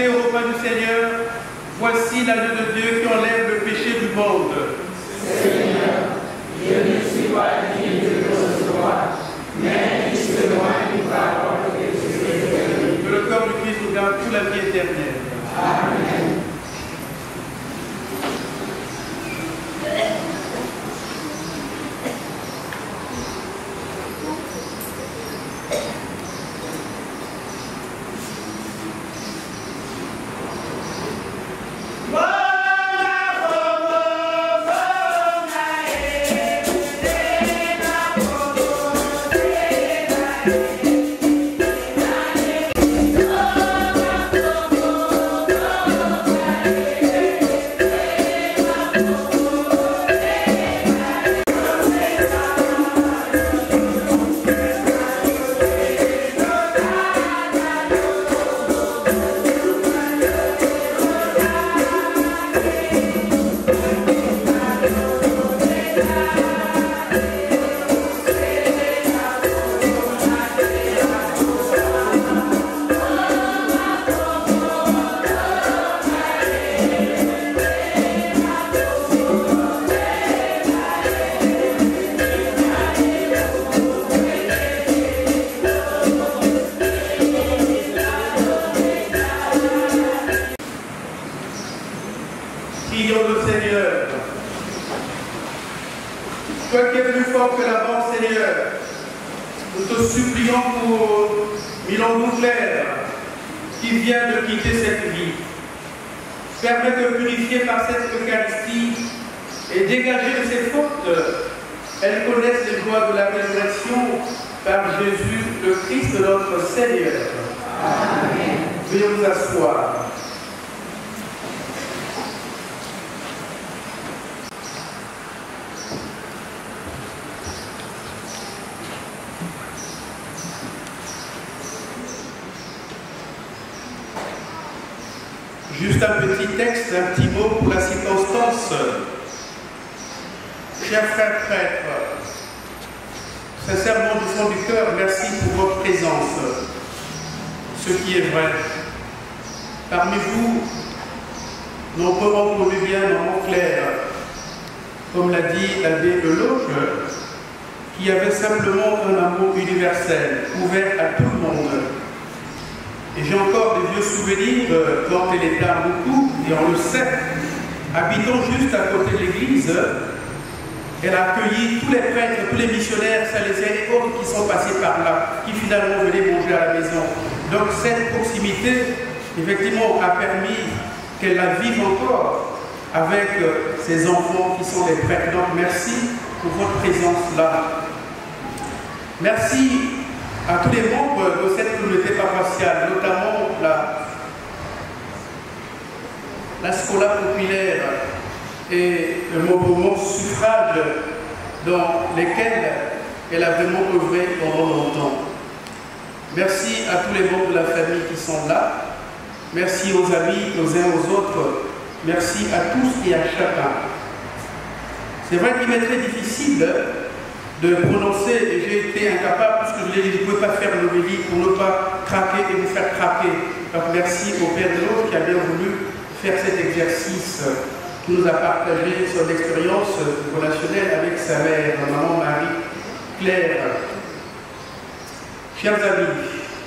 Voici l'agneau de Dieu qui enlève le péché du monde. Seigneur, toi qui es plus fort que la mort, Seigneur, nous te supplions pour Milan Bouclair, qui vient de quitter cette vie. Permets de purifier par cette Eucharistie et dégager de ses fautes. Elle connaisse les joies de la résurrection par Jésus, le Christ notre Seigneur. Amen. Veuillez vous asseoir. Juste un petit texte, un petit mot pour la circonstance. Chers frères prêtres, sincèrement du fond du cœur, merci pour votre présence. Ce qui est vrai. Parmi vous, nombreux ont connu bien Maman Claire, comme l'a dit l'abbé Leloge, qui avait simplement un amour universel, ouvert à tout le monde. Et j'ai encore des vieux souvenirs quand elle était à beaucoup, et on le sait, habitant juste à côté de l'église, elle a accueilli tous les prêtres, tous les missionnaires, salésiens et autres qui sont passés par là, qui finalement venaient manger à la maison. Donc cette proximité, effectivement, a permis qu'elle la vive encore avec ses enfants qui sont les prêtres. Donc merci pour votre présence là. Merci à tous les membres de cette communauté paroissiale, notamment la, la Scola populaire et le mouvement suffrage dans lesquels elle a vraiment œuvré pendant longtemps. Merci à tous les membres de la famille qui sont là. Merci aux amis, aux uns aux autres. Merci à tous et à chacun. C'est vrai qu'il m'est très difficile de prononcer, et j'ai été incapable, puisque je l'ai dit, je ne pouvais pas faire l'homélie pour ne pas craquer et vous faire craquer. Donc merci au Père de l'Autre qui a bien voulu faire cet exercice, qui nous a partagé son expérience relationnelle avec sa mère, la maman Marie-Claire. Chers amis,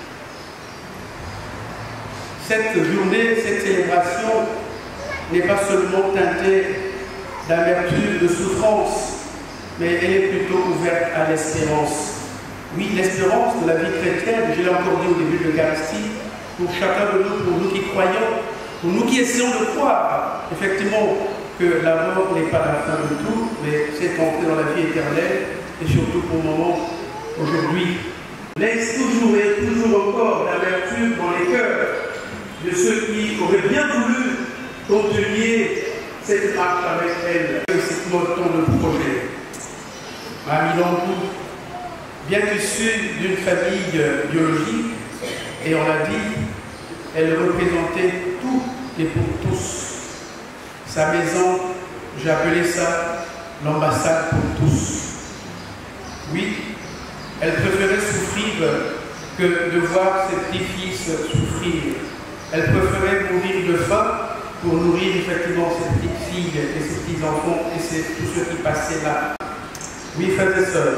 cette journée, cette célébration n'est pas seulement teintée d'amertume, de souffrance, mais elle est plutôt ouverte à l'espérance. Oui, l'espérance de la vie chrétienne, je l'ai encore dit au début de l'Eucharistie, pour chacun de nous, pour nous qui croyons, pour nous qui essayons de croire, effectivement, que la mort n'est pas la fin de tout, mais c'est entrer dans la vie éternelle, et surtout pour le moment, aujourd'hui, laisse toujours et toujours encore l'amertume dans les cœurs de ceux qui auraient bien voulu continuer cette marche avec elle, avec cette mode de projet. Mamie Landou, bien qu'issue d'une famille biologique, et on l'a dit, elle représentait tout et pour tous. Sa maison, j'ai appelé ça l'ambassade pour tous. Oui, elle préférait souffrir que de voir ses petits-fils souffrir. Elle préférait mourir de faim pour nourrir effectivement ses petites filles et ses petits-enfants et tous ceux qui passaient là. Oui, frères et sœurs,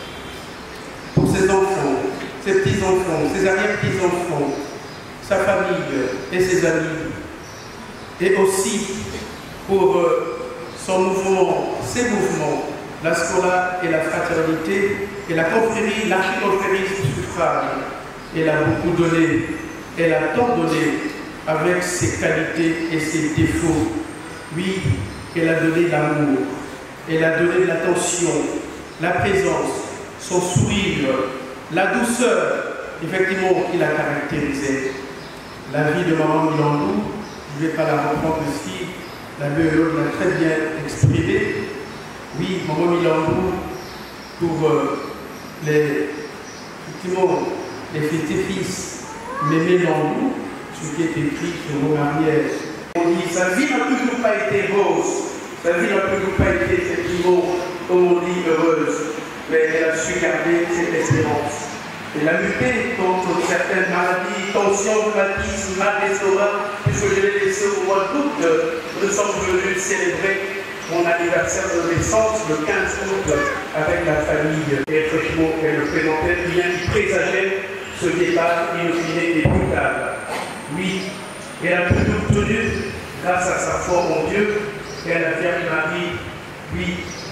pour ses enfants, ses petits-enfants, ses arrière-petits-enfants, sa famille et ses amis, et aussi pour son mouvement, ses mouvements, la Scola et la fraternité, et la confrérie, l'archiconfrérie du suffrage. Elle a beaucoup donné, elle a tant donné avec ses qualités et ses défauts. Oui, elle a donné l'amour, elle a donné l'attention, la présence, son sourire, la douceur, effectivement, qui la caractérisait. La vie de Maman Milandou, je ne vais pas la reprendre ici, la B E l'a très bien exprimé. Oui, Maman Milandou, pour euh, les, effectivement, les fils, Mémé Landou, ce qui est écrit sur nos mariages. On dit, sa vie n'a toujours pas été rose, sa vie n'a toujours pas été, effectivement, comme on dit, heureuse, mais elle a su garder cette espérance. Elle a lutté contre certaines maladies, tensions, rhumatisme, mal d'estomac, puisque je l'ai laissé au mois d'août. Nous sommes venus célébrer mon anniversaire de naissance le quinze août avec la famille. Et effectivement, elle présentait bien qui présageait ce départ inopiné et brutal. Oui, elle a toujours tenu, grâce à sa foi en Dieu, et à la Vierge Marie, oui,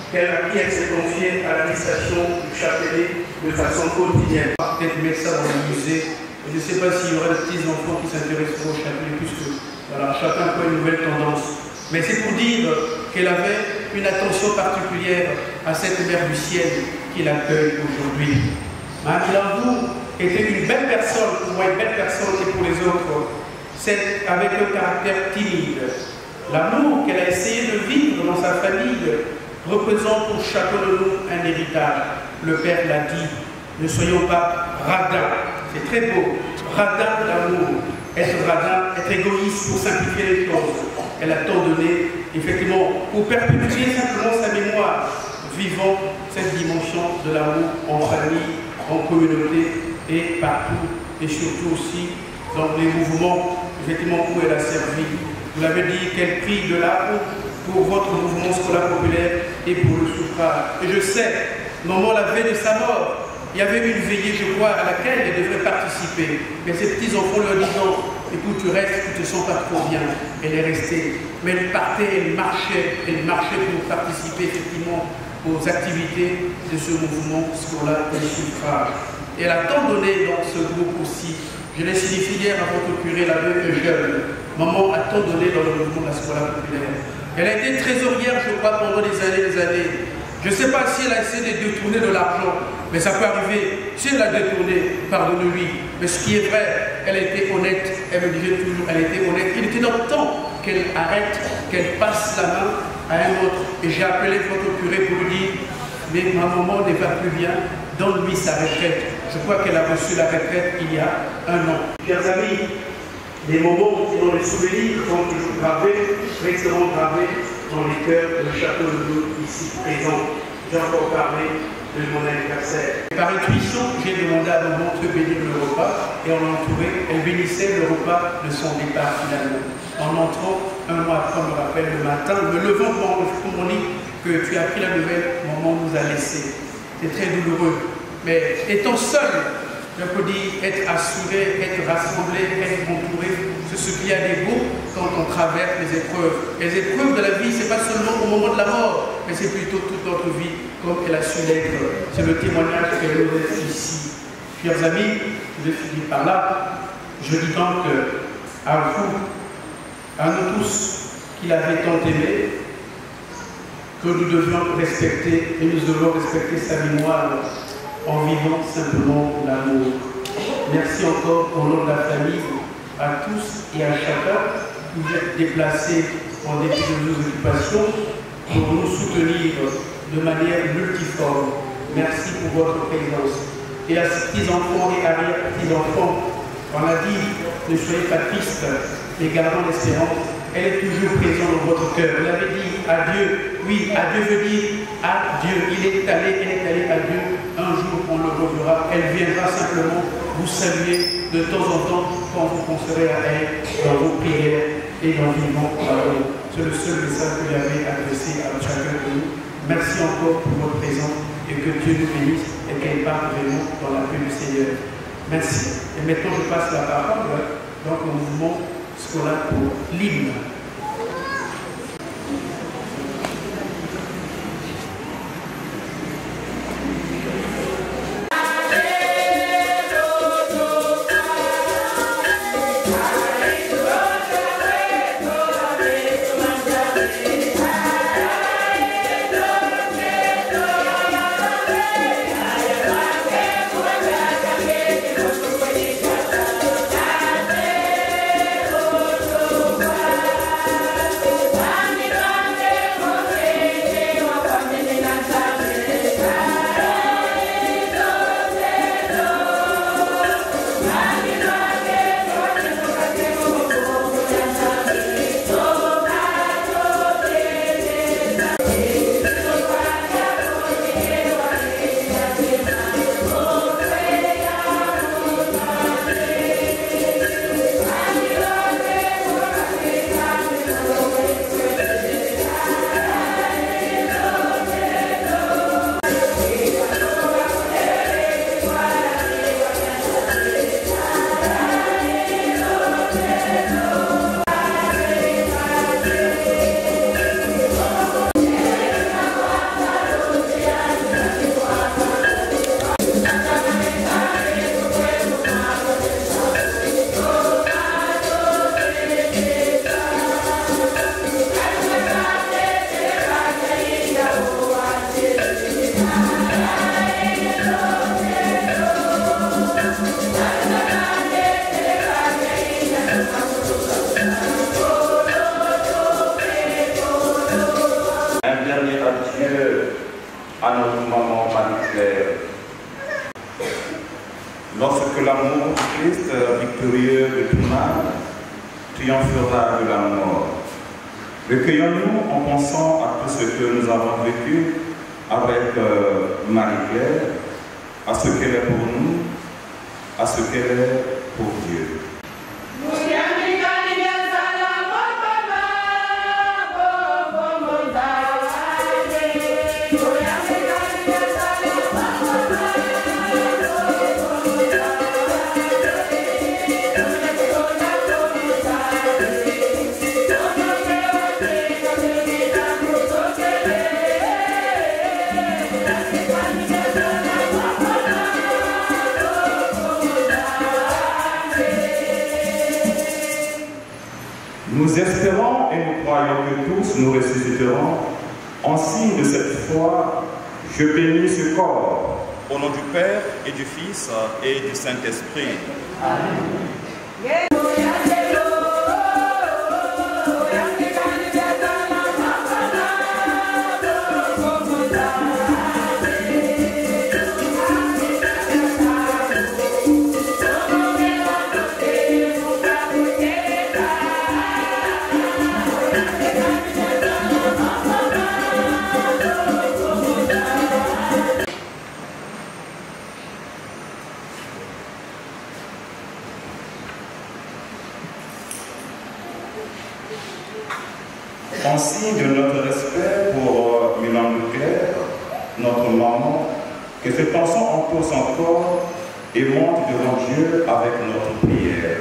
qu'elle a qui s'est confiée à l'administration du chapelet de façon quotidienne. Peut-être mettre ça dans le musée. Je ne sais pas s'il y aura des petits enfants qui s'intéresseront au chapelet, puisque voilà, chacun a une nouvelle tendance. Mais c'est pour dire qu'elle avait une attention particulière à cette mère du ciel qui l'accueille aujourd'hui. Mme Landou était une belle personne, pour moi une belle personne et pour les autres. C'est avec un caractère timide. L'amour qu'elle a essayé de vivre dans sa famille représente pour chacun de nous un héritage. Le Père l'a dit, ne soyons pas radins. C'est très beau. Radin d'amour. Être radin, être égoïste pour simplifier les choses. Elle a tant donné, effectivement, pour perpétuer simplement sa mémoire, vivant cette dimension de l'amour en famille, en communauté et partout, et surtout aussi dans les mouvements, effectivement, où elle a servi. Vous l'avez dit, qu'elle prie de là pour votre mouvement scolaire populaire et pour le suffrage. Et je sais, au moment la veille de sa mort, il y avait une veillée, je crois, à laquelle elle devrait participer. Mais ces petits-enfants leur disant, écoute, tu restes, tu ne te sens pas trop bien. Elle est restée. Mais elle partait, elle marchait, elle marchait pour participer effectivement aux activités de ce mouvement scolaire et suffrage. Et elle a tant donné dans ce groupe aussi. Je l'ai signifié hier à votre curé, l'abbé Eugène. Maman a tant donné dans le mouvement de la scolaire populaire. Elle a été trésorière, je crois, pendant des années et des années. Je ne sais pas si elle a essayé de détourner de l'argent, mais ça peut arriver. Si elle l'a détourné, pardonne-lui. Mais ce qui est vrai, elle a été honnête. Elle me disait toujours, elle était honnête. Il était dans le temps qu'elle arrête, qu'elle passe la main à un autre. Et j'ai appelé votre curé pour lui dire, mais ma maman ne va plus bien, donne-lui sa retraite. Je crois qu'elle a reçu la retraite il y a un an. Chers amis, les moments qui ont les souvenirs sont toujours gravés, resteront gravés dans les cœurs de chacun de nous ici présents. J'ai encore parlé de mon anniversaire. Par intuition, j'ai demandé à maman de bénir le repas et on l'a entouré. Elle bénissait le repas de son départ finalement. En entrant, un mois après, on me rappelle le matin, me levant pour mon lit, que tu as pris la nouvelle, maman nous a laissés. C'est très douloureux. Mais étant seul, je peux dire être assuré, être rassemblé, être entouré, c'est ce qu'il y a de beau quand on traverse les épreuves. Les épreuves de la vie, ce n'est pas seulement au moment de la mort, mais c'est plutôt toute notre vie, comme elle a su l'être. C'est le témoignage qu'elle nous laisse ici. Chers amis, je vais finir par là. Je dis donc à vous, à nous tous, qui l'avez tant aimé, que nous devions respecter, et nous devons respecter sa mémoire en vivant simplement l'amour. Merci encore au nom de la famille, à tous et à chacun qui vous êtes déplacés en dépit de nos occupations pour nous soutenir de manière multiforme. Merci pour votre présence. Et à ces petits-enfants et arrière-petits-enfants, on a dit, ne soyez pas tristes, mais gardons l'espérance. Elle est toujours présente dans votre cœur. Vous l'avez dit, adieu. Oui, adieu veut dire adieu. Il est allé, elle est allée à Dieu. Un jour, on le reverra. Elle viendra simplement vous saluer de temps en temps quand vous penserez à elle dans vos prières et dans vivant paroles. C'est le seul message que j'avais adressé à chacun de nous. Merci encore pour votre présence et que Dieu nous bénisse et qu'elle parte vraiment dans la paix du Seigneur. Merci. Et maintenant, je passe la parole donc au mouvement scolaire pour l'hymne. Bye. à notre maman Marie-Claire. Lorsque l'amour du Christ victorieux de tout mal triomphera de la mort, recueillons-nous en pensant à tout ce que nous avons vécu avec euh, Marie-Claire, à ce qu'elle est pour nous, à ce qu'elle est pour Dieu. Nous espérons et nous croyons que tous nous ressusciterons. En signe de cette foi, je bénis ce corps. Au nom du Père et du Fils et du Saint-Esprit. Amen. En signe de notre respect pour Milan Leclerc, notre maman, que cette pensons entoure son corps et monte devant Dieu avec notre prière.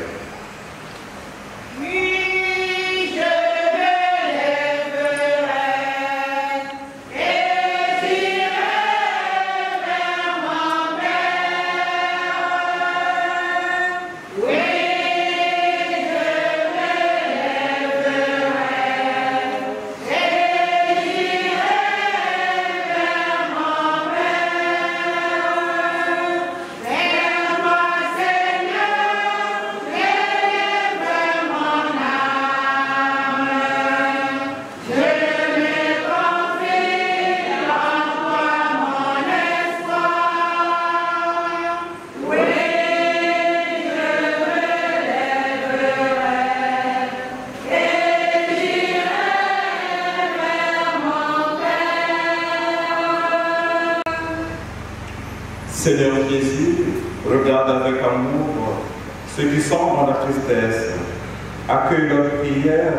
Seigneur Jésus, regarde avec amour ceux qui sont dans la tristesse. Accueille leur prière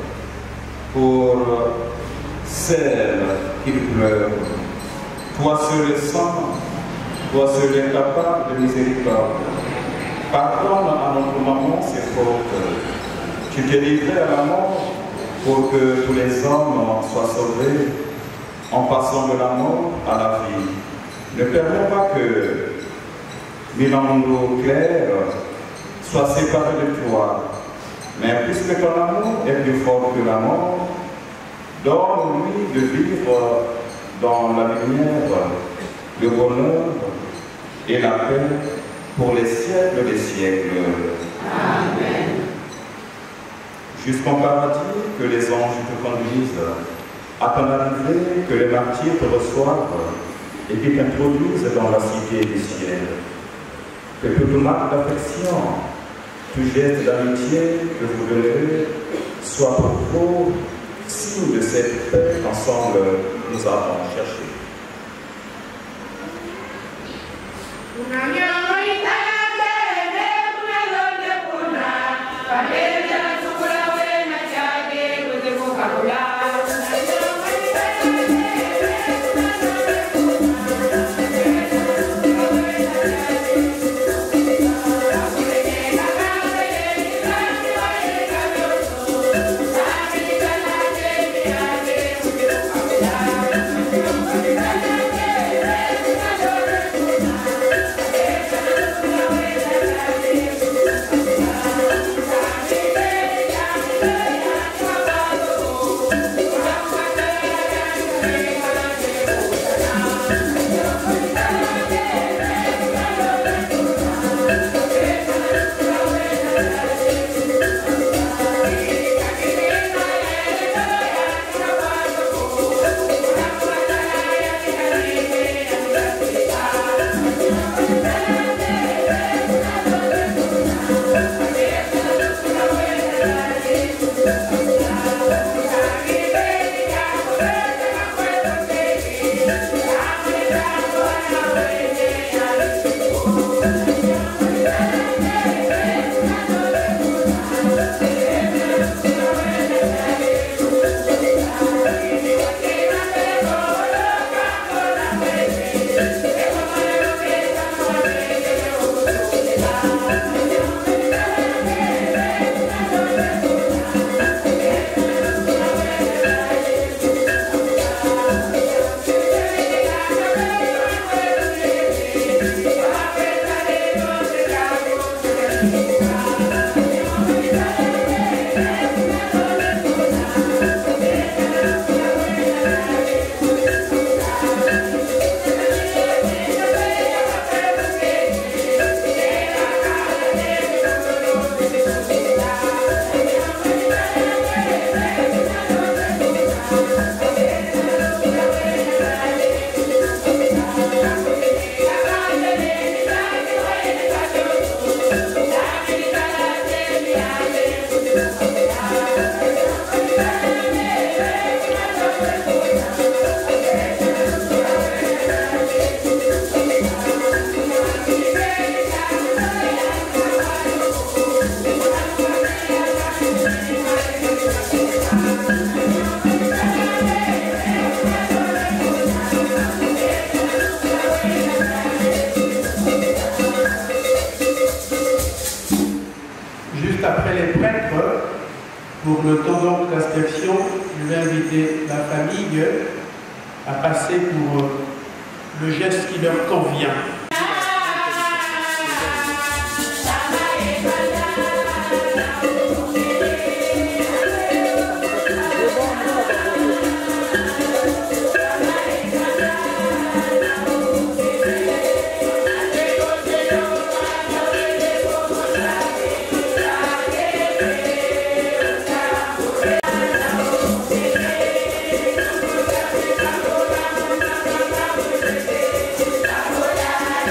pour celles qui pleurent. Toi seul est saint, toi seul est capable de miséricorde. Pardonne à notre maman ses fautes. Tu t'es livré à la mort pour que tous les hommes soient sauvés en passant de la mort à la vie. Ne permets pas que Milan Leclerc soit séparé de toi, mais puisque ton amour est plus fort que la mort, donne-lui de vivre dans la lumière, le bonheur et la paix pour les siècles des siècles. Amen. Jusqu'en paradis, que les anges te conduisent, à ton arrivée, que les martyrs te reçoivent, et qui t'introduisent dans la cité du ciel. Que toute marque d'affection, tout geste d'amitié que vous donnerez, soit pour vous signe de cette paix qu'ensemble nous avons cherché. Pour le temps donc d'inscription, je vais inviter la famille à passer pour le geste qui leur convient. Hola.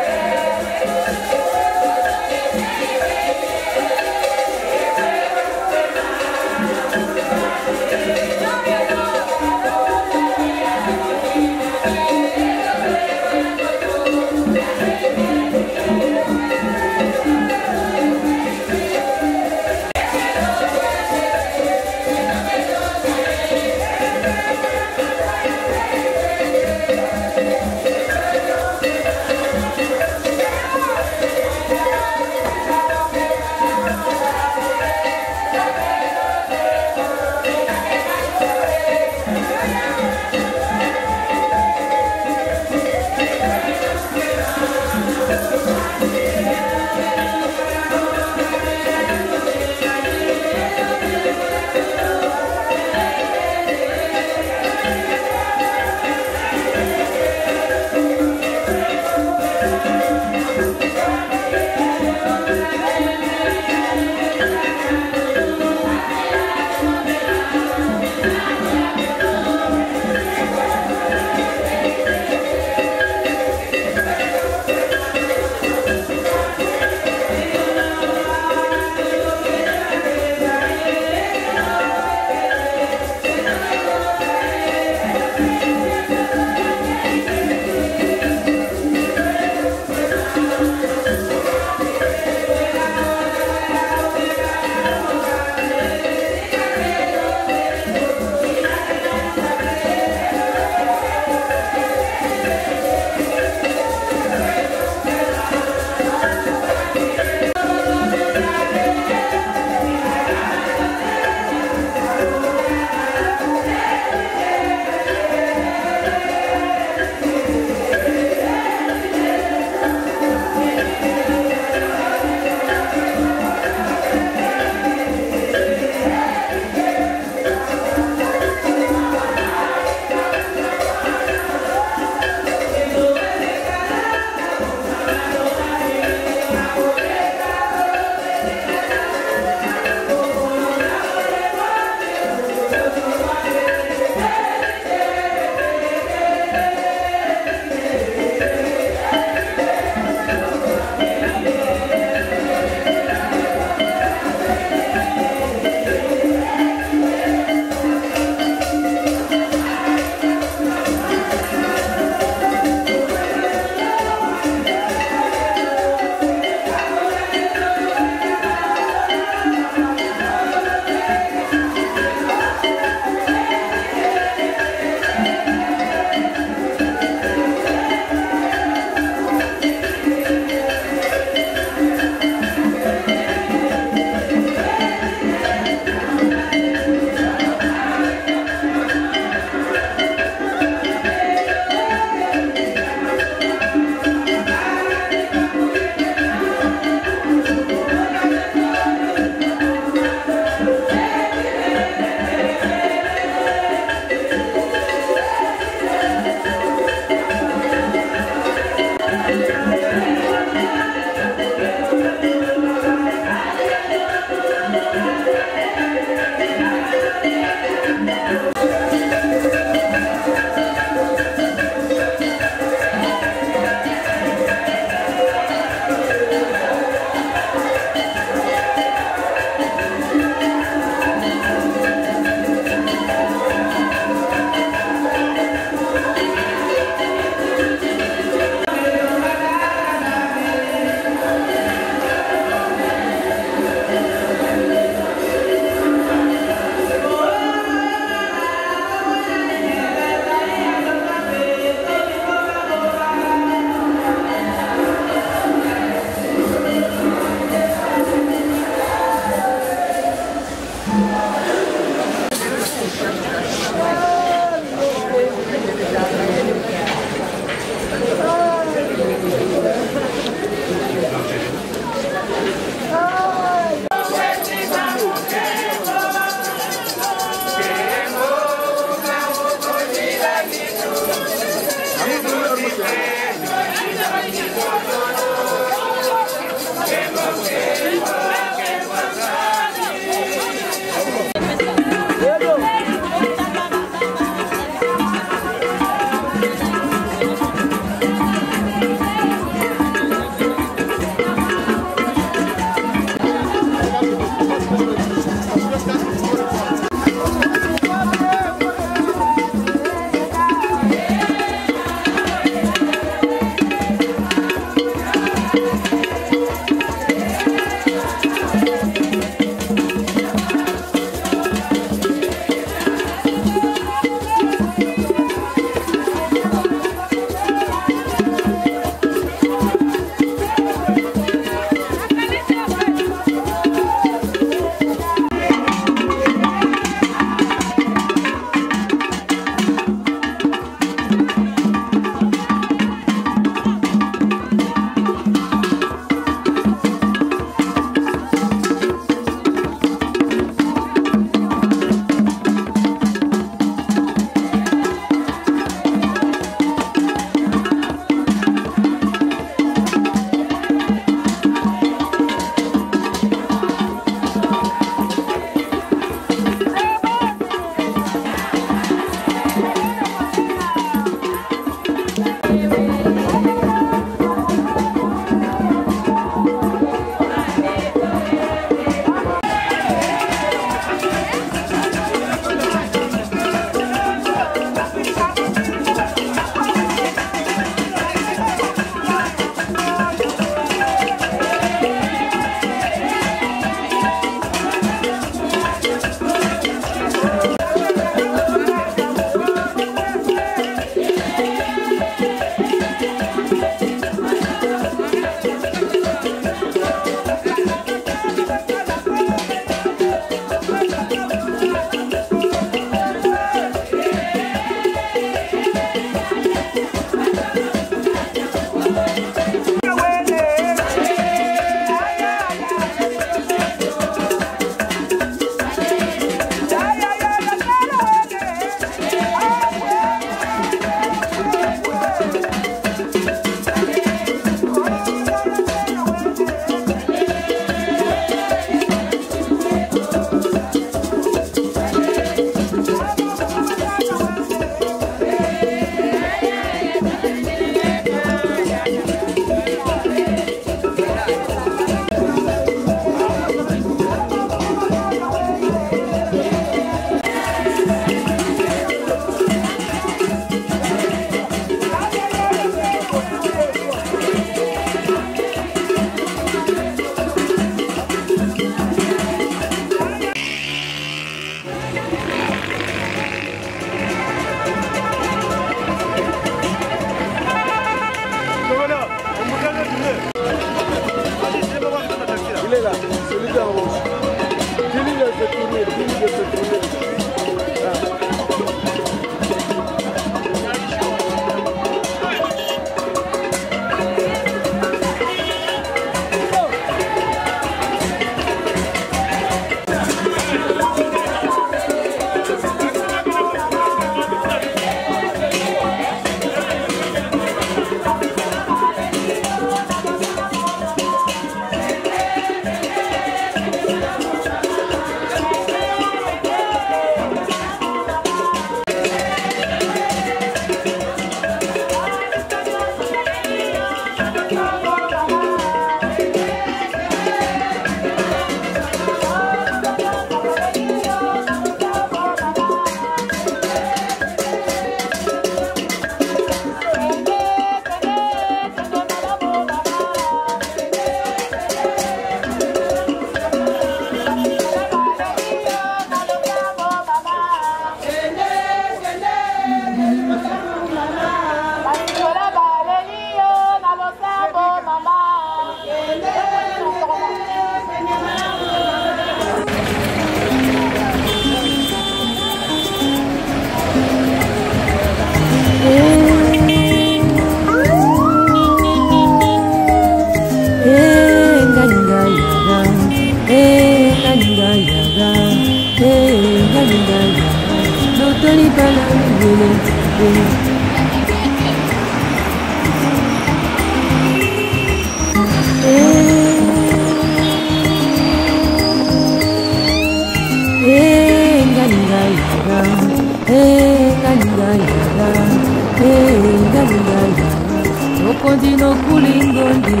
Okondino kulingonde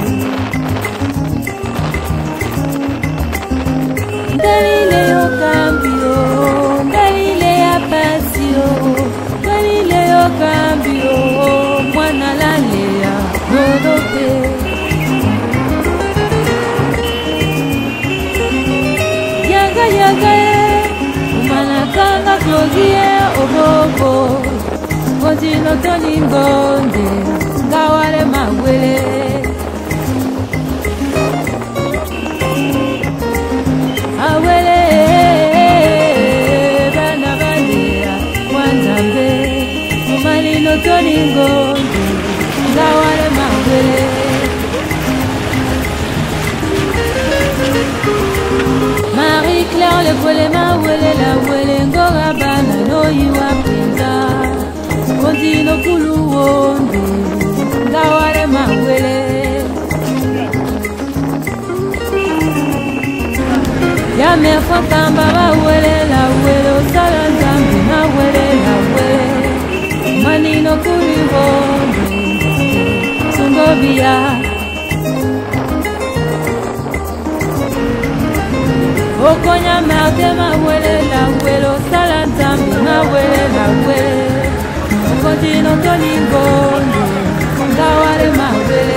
Dalile yo cambio Dalile ya pasio Dalile yo cambio Mwana lalea Nodope Yaga yaga Umanakanga Claudie Obobo Okondino toningonde Ngawale mawele Awele Bana balea Wanzambe Umalino toningonde Ngawale mawele Marie-Claire le kwele mawele la wele Ngora bana no yiwa pinza Kondino kulu wonde Ngawale mawele Ya merfo tamba mawele la wele Osala nzambi mawele la wele Manino kuli wonde Sungobia Okonya marte mawele la wele Osala nzambi mawele la wele Kondino toningonde Ngawale mawele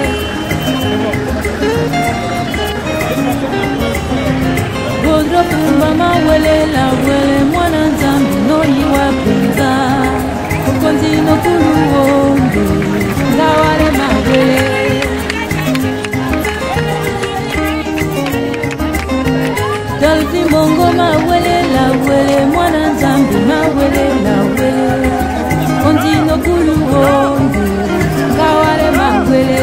Gondro kumba mawele la wele Mwana nzambi no yiwa pinza Kondino kuluonde Ngawale mawele Dalfi mongo mawele la wele Mwana nzambi mawele la wele Kondino kuluonde Ngawale mawele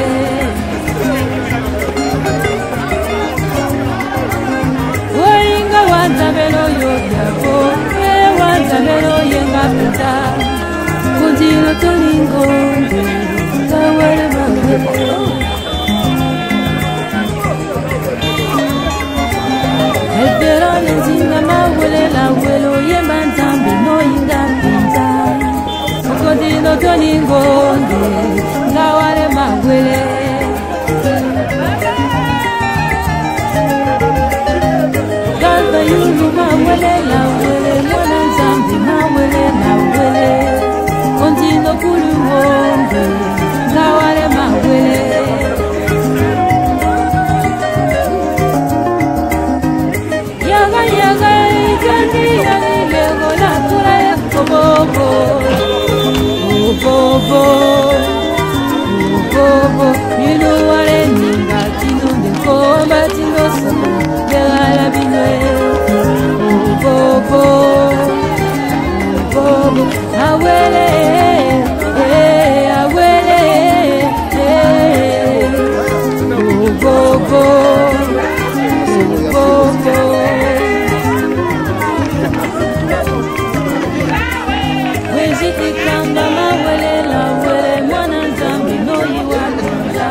Oinga wanzamelo yo yako E wanzamelo yenga pita Kondino toningonde Ngawale mawele Elbero nezinga mawele la welo Yemba nzambi no inga pita Kondino toningonde Ngawale mawele Galba yulu mawele la wele Mwana nzambi mawele la wele Kondino kuluonde Ngawale mawele Yaga yaga ikandi yalile Gola tura ya kobobo Bobo, bobo, you wale ninga tino de komba tino sabo, yala binwe. Bobo, bobo, awele, eh, awele, eh. Bobo, bobo. Wejiti kamba mawele la wele Mwana nzambi no yiwa kunda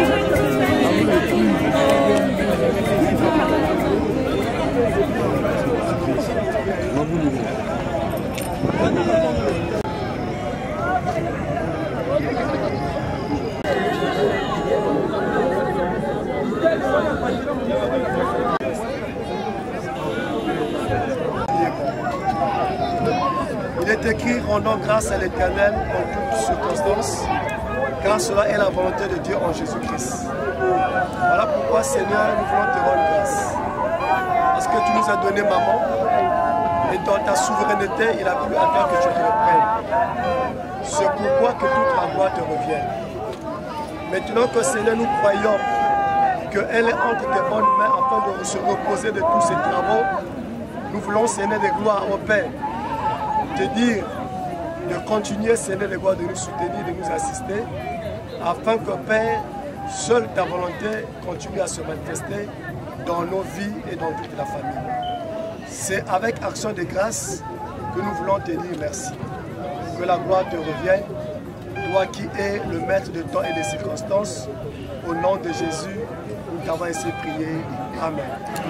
Il est écrit, rendons grâce à l'Éternel en toutes circonstances, car cela est la volonté de Dieu en Jésus-Christ. Voilà pourquoi, Seigneur, nous voulons te rendre grâce. Parce que tu nous as donné maman, et dans ta souveraineté, il a plu à faire que tu te reprennes. C'est pourquoi que toute la gloire te revienne. Maintenant que, Seigneur, nous croyons qu'elle est entre tes bonnes mains afin de se reposer de tous ses travaux, nous voulons, Seigneur, des gloires au Père. Te dire de continuer, Seigneur, les gloires, de nous soutenir, de nous assister, afin que, Père, seule ta volonté continue à se manifester dans nos vies et dans toute la famille. C'est avec action de grâce que nous voulons te dire merci. Que la gloire te revienne, toi qui es le maître de temps et des circonstances. Au nom de Jésus, nous t'avons ainsi prié. Amen.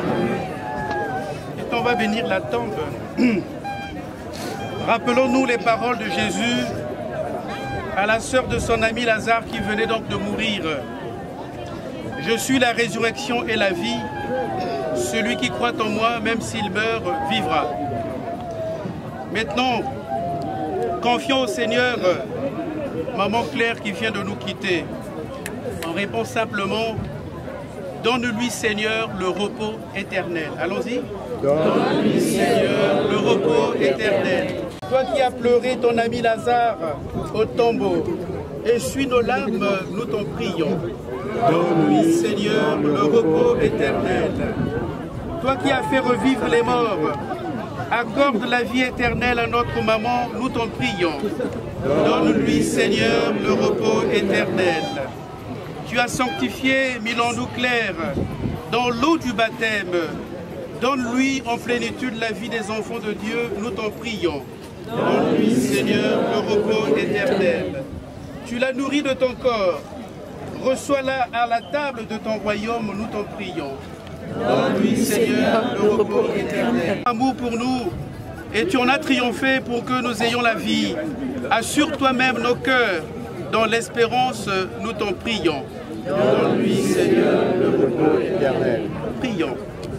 Et on va bénir la tombe. Rappelons-nous les paroles de Jésus à la sœur de son ami Lazare qui venait donc de mourir. Je suis la résurrection et la vie. Celui qui croit en moi, même s'il meurt, vivra. Maintenant, confions au Seigneur maman Claire qui vient de nous quitter. On répond simplement, donne-lui Seigneur le repos éternel. Allons-y. Donne-lui Seigneur le repos éternel. Toi qui as pleuré ton ami Lazare au tombeau, essuie nos larmes, nous t'en prions. Donne-lui Seigneur le repos éternel. Toi qui as fait revivre les morts, accorde la vie éternelle à notre maman, nous t'en prions. Donne-lui Seigneur le repos éternel. Tu as sanctifié Milandou Claire dans l'eau du baptême. Donne-lui en plénitude la vie des enfants de Dieu, nous t'en prions. Donne-lui, Seigneur, le repos éternel. Tu l'as nourri de ton corps. Reçois-la à la table de ton royaume, nous t'en prions. Donne-lui, Seigneur, le repos éternel. Amour pour nous, et tu en as triomphé pour que nous ayons la vie. Assure toi-même nos cœurs. Dans l'espérance, nous t'en prions. Donne-lui, Seigneur, le repos éternel. Prions.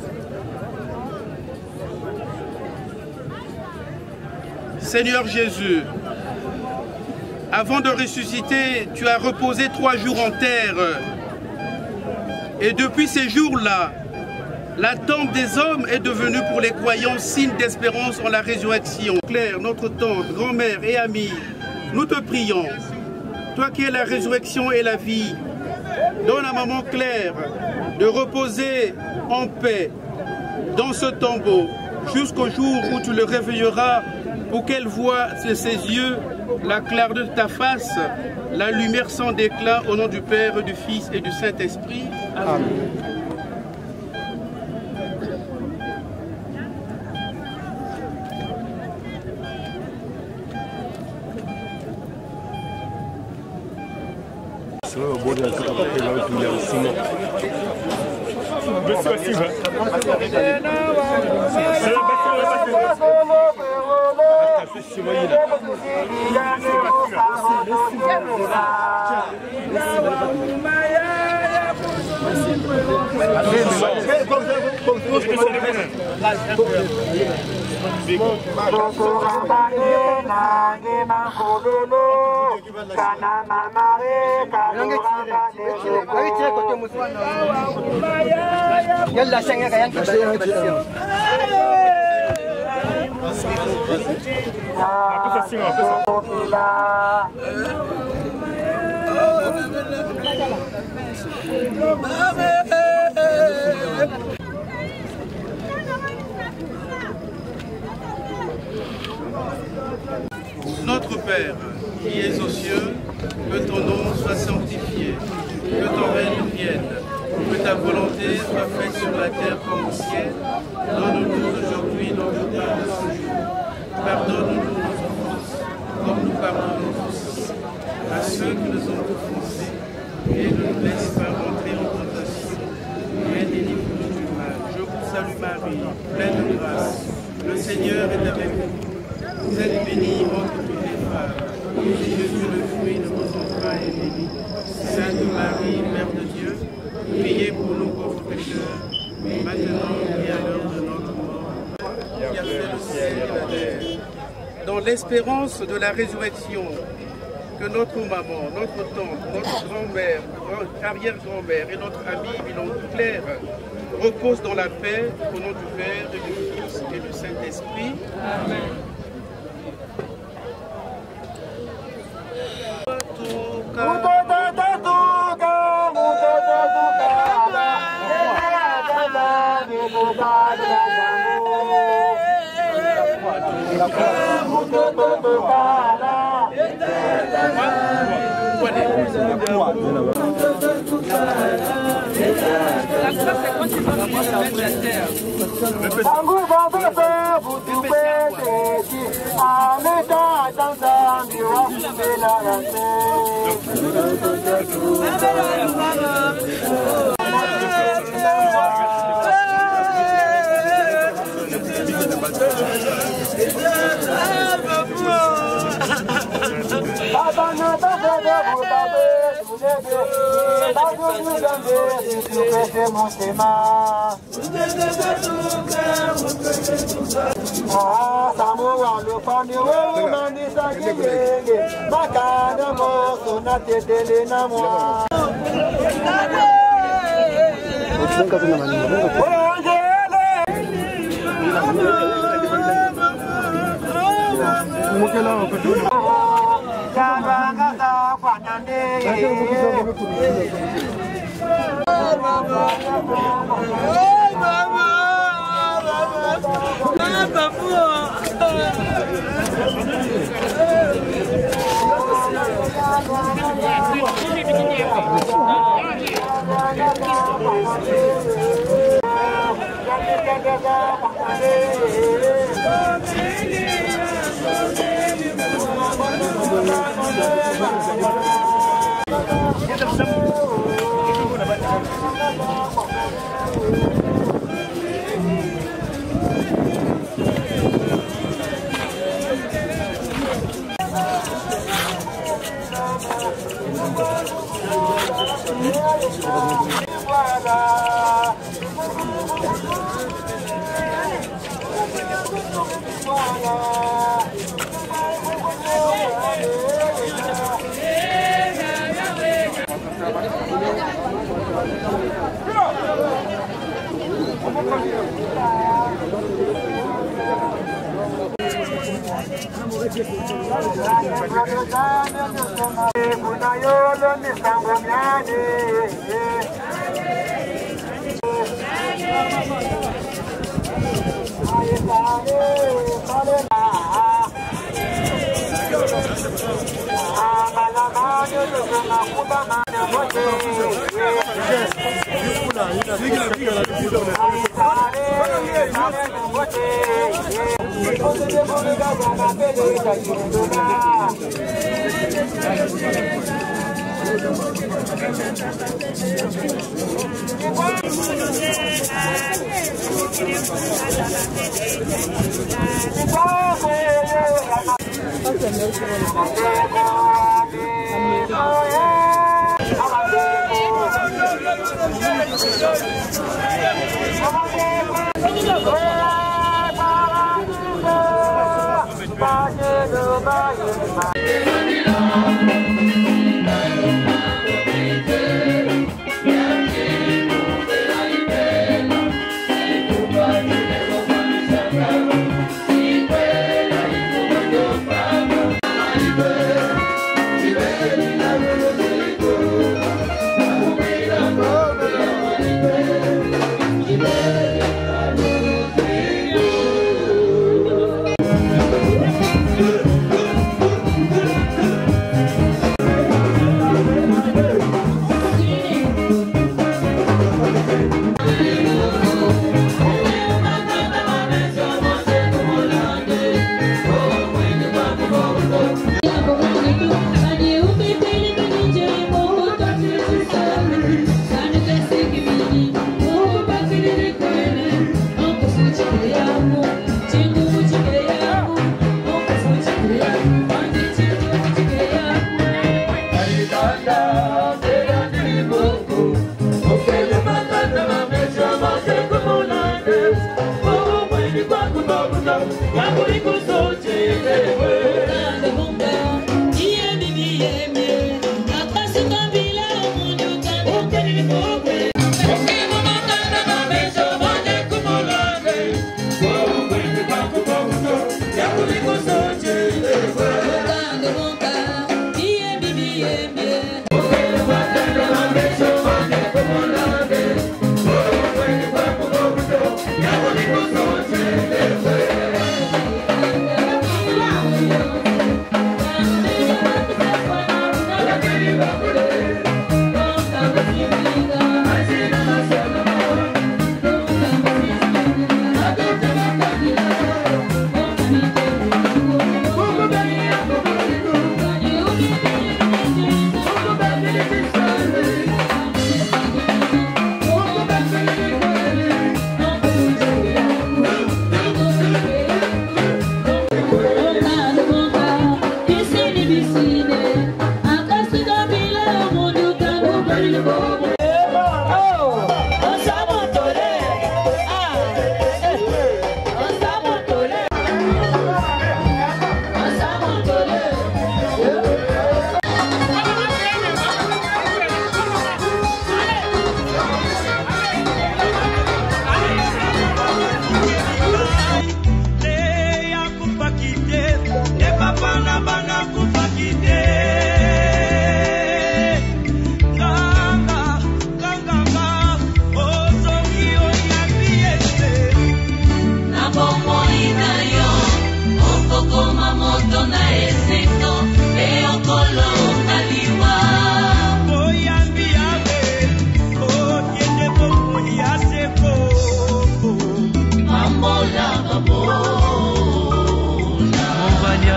Seigneur Jésus, avant de ressusciter, tu as reposé trois jours en terre. Et depuis ces jours-là, la tombe des hommes est devenue pour les croyants signe d'espérance en la résurrection. Claire, notre tante, grand-mère et amie, nous te prions. Toi qui es la résurrection et la vie, donne à maman Claire de reposer en paix dans ce tombeau jusqu'au jour où tu le réveilleras pour qu'elle voie de ses yeux la clarté de ta face, la lumière sans déclin au nom du Père, du Fils et du Saint-Esprit. Amen. Notre Père, qui es aux cieux, que ton nom soit sanctifié, que ton règne vienne, que ta volonté soit faite sur la terre comme au ciel. Donne-nous aujourd'hui notre pain de ce jour. Pardonne-nous nos offenses, comme nous pardonnons aussi à ceux qui nous ont offensés, et ne nous laisse pas entrer en tentation, mais délivre-nous du mal. Je vous salue Marie, pleine de grâce. Le Seigneur est avec vous. Vous êtes bénie entre toutes les femmes, et Jésus, le fruit de votre entrailles, est béni. Sainte Marie, Mère de Dieu, priez pour nous pauvres pécheurs, maintenant et à l'heure de notre mort. Qui a fait le ciel et la terre. Dans l'espérance de la résurrection, que notre maman, notre tante, notre grand-mère, notre arrière-grand-mère et notre amie Milandou Claire reposent dans la paix au nom du Père, et du Fils et du Saint-Esprit. Amen. La Yeah.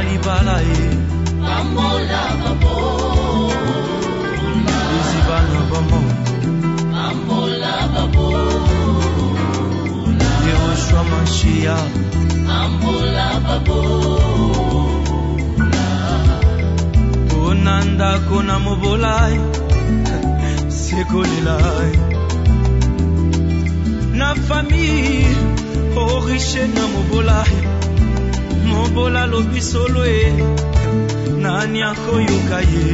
libala e Bambola babola Izibana bamo Bambola babola Yehoshua Mashiach Bambola babola Onanda kona mobolai Sekolelai Na famille Oriche na mobolai Mobola lobi solo e Nani akoyoka ye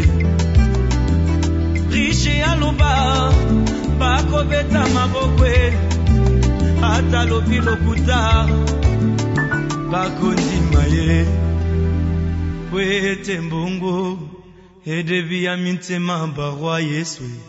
Riche aloba Bako beta mabokwe Ata lobi lokuta Bako ndima ye Kwete mbongo Edebi amintema barwa Yesu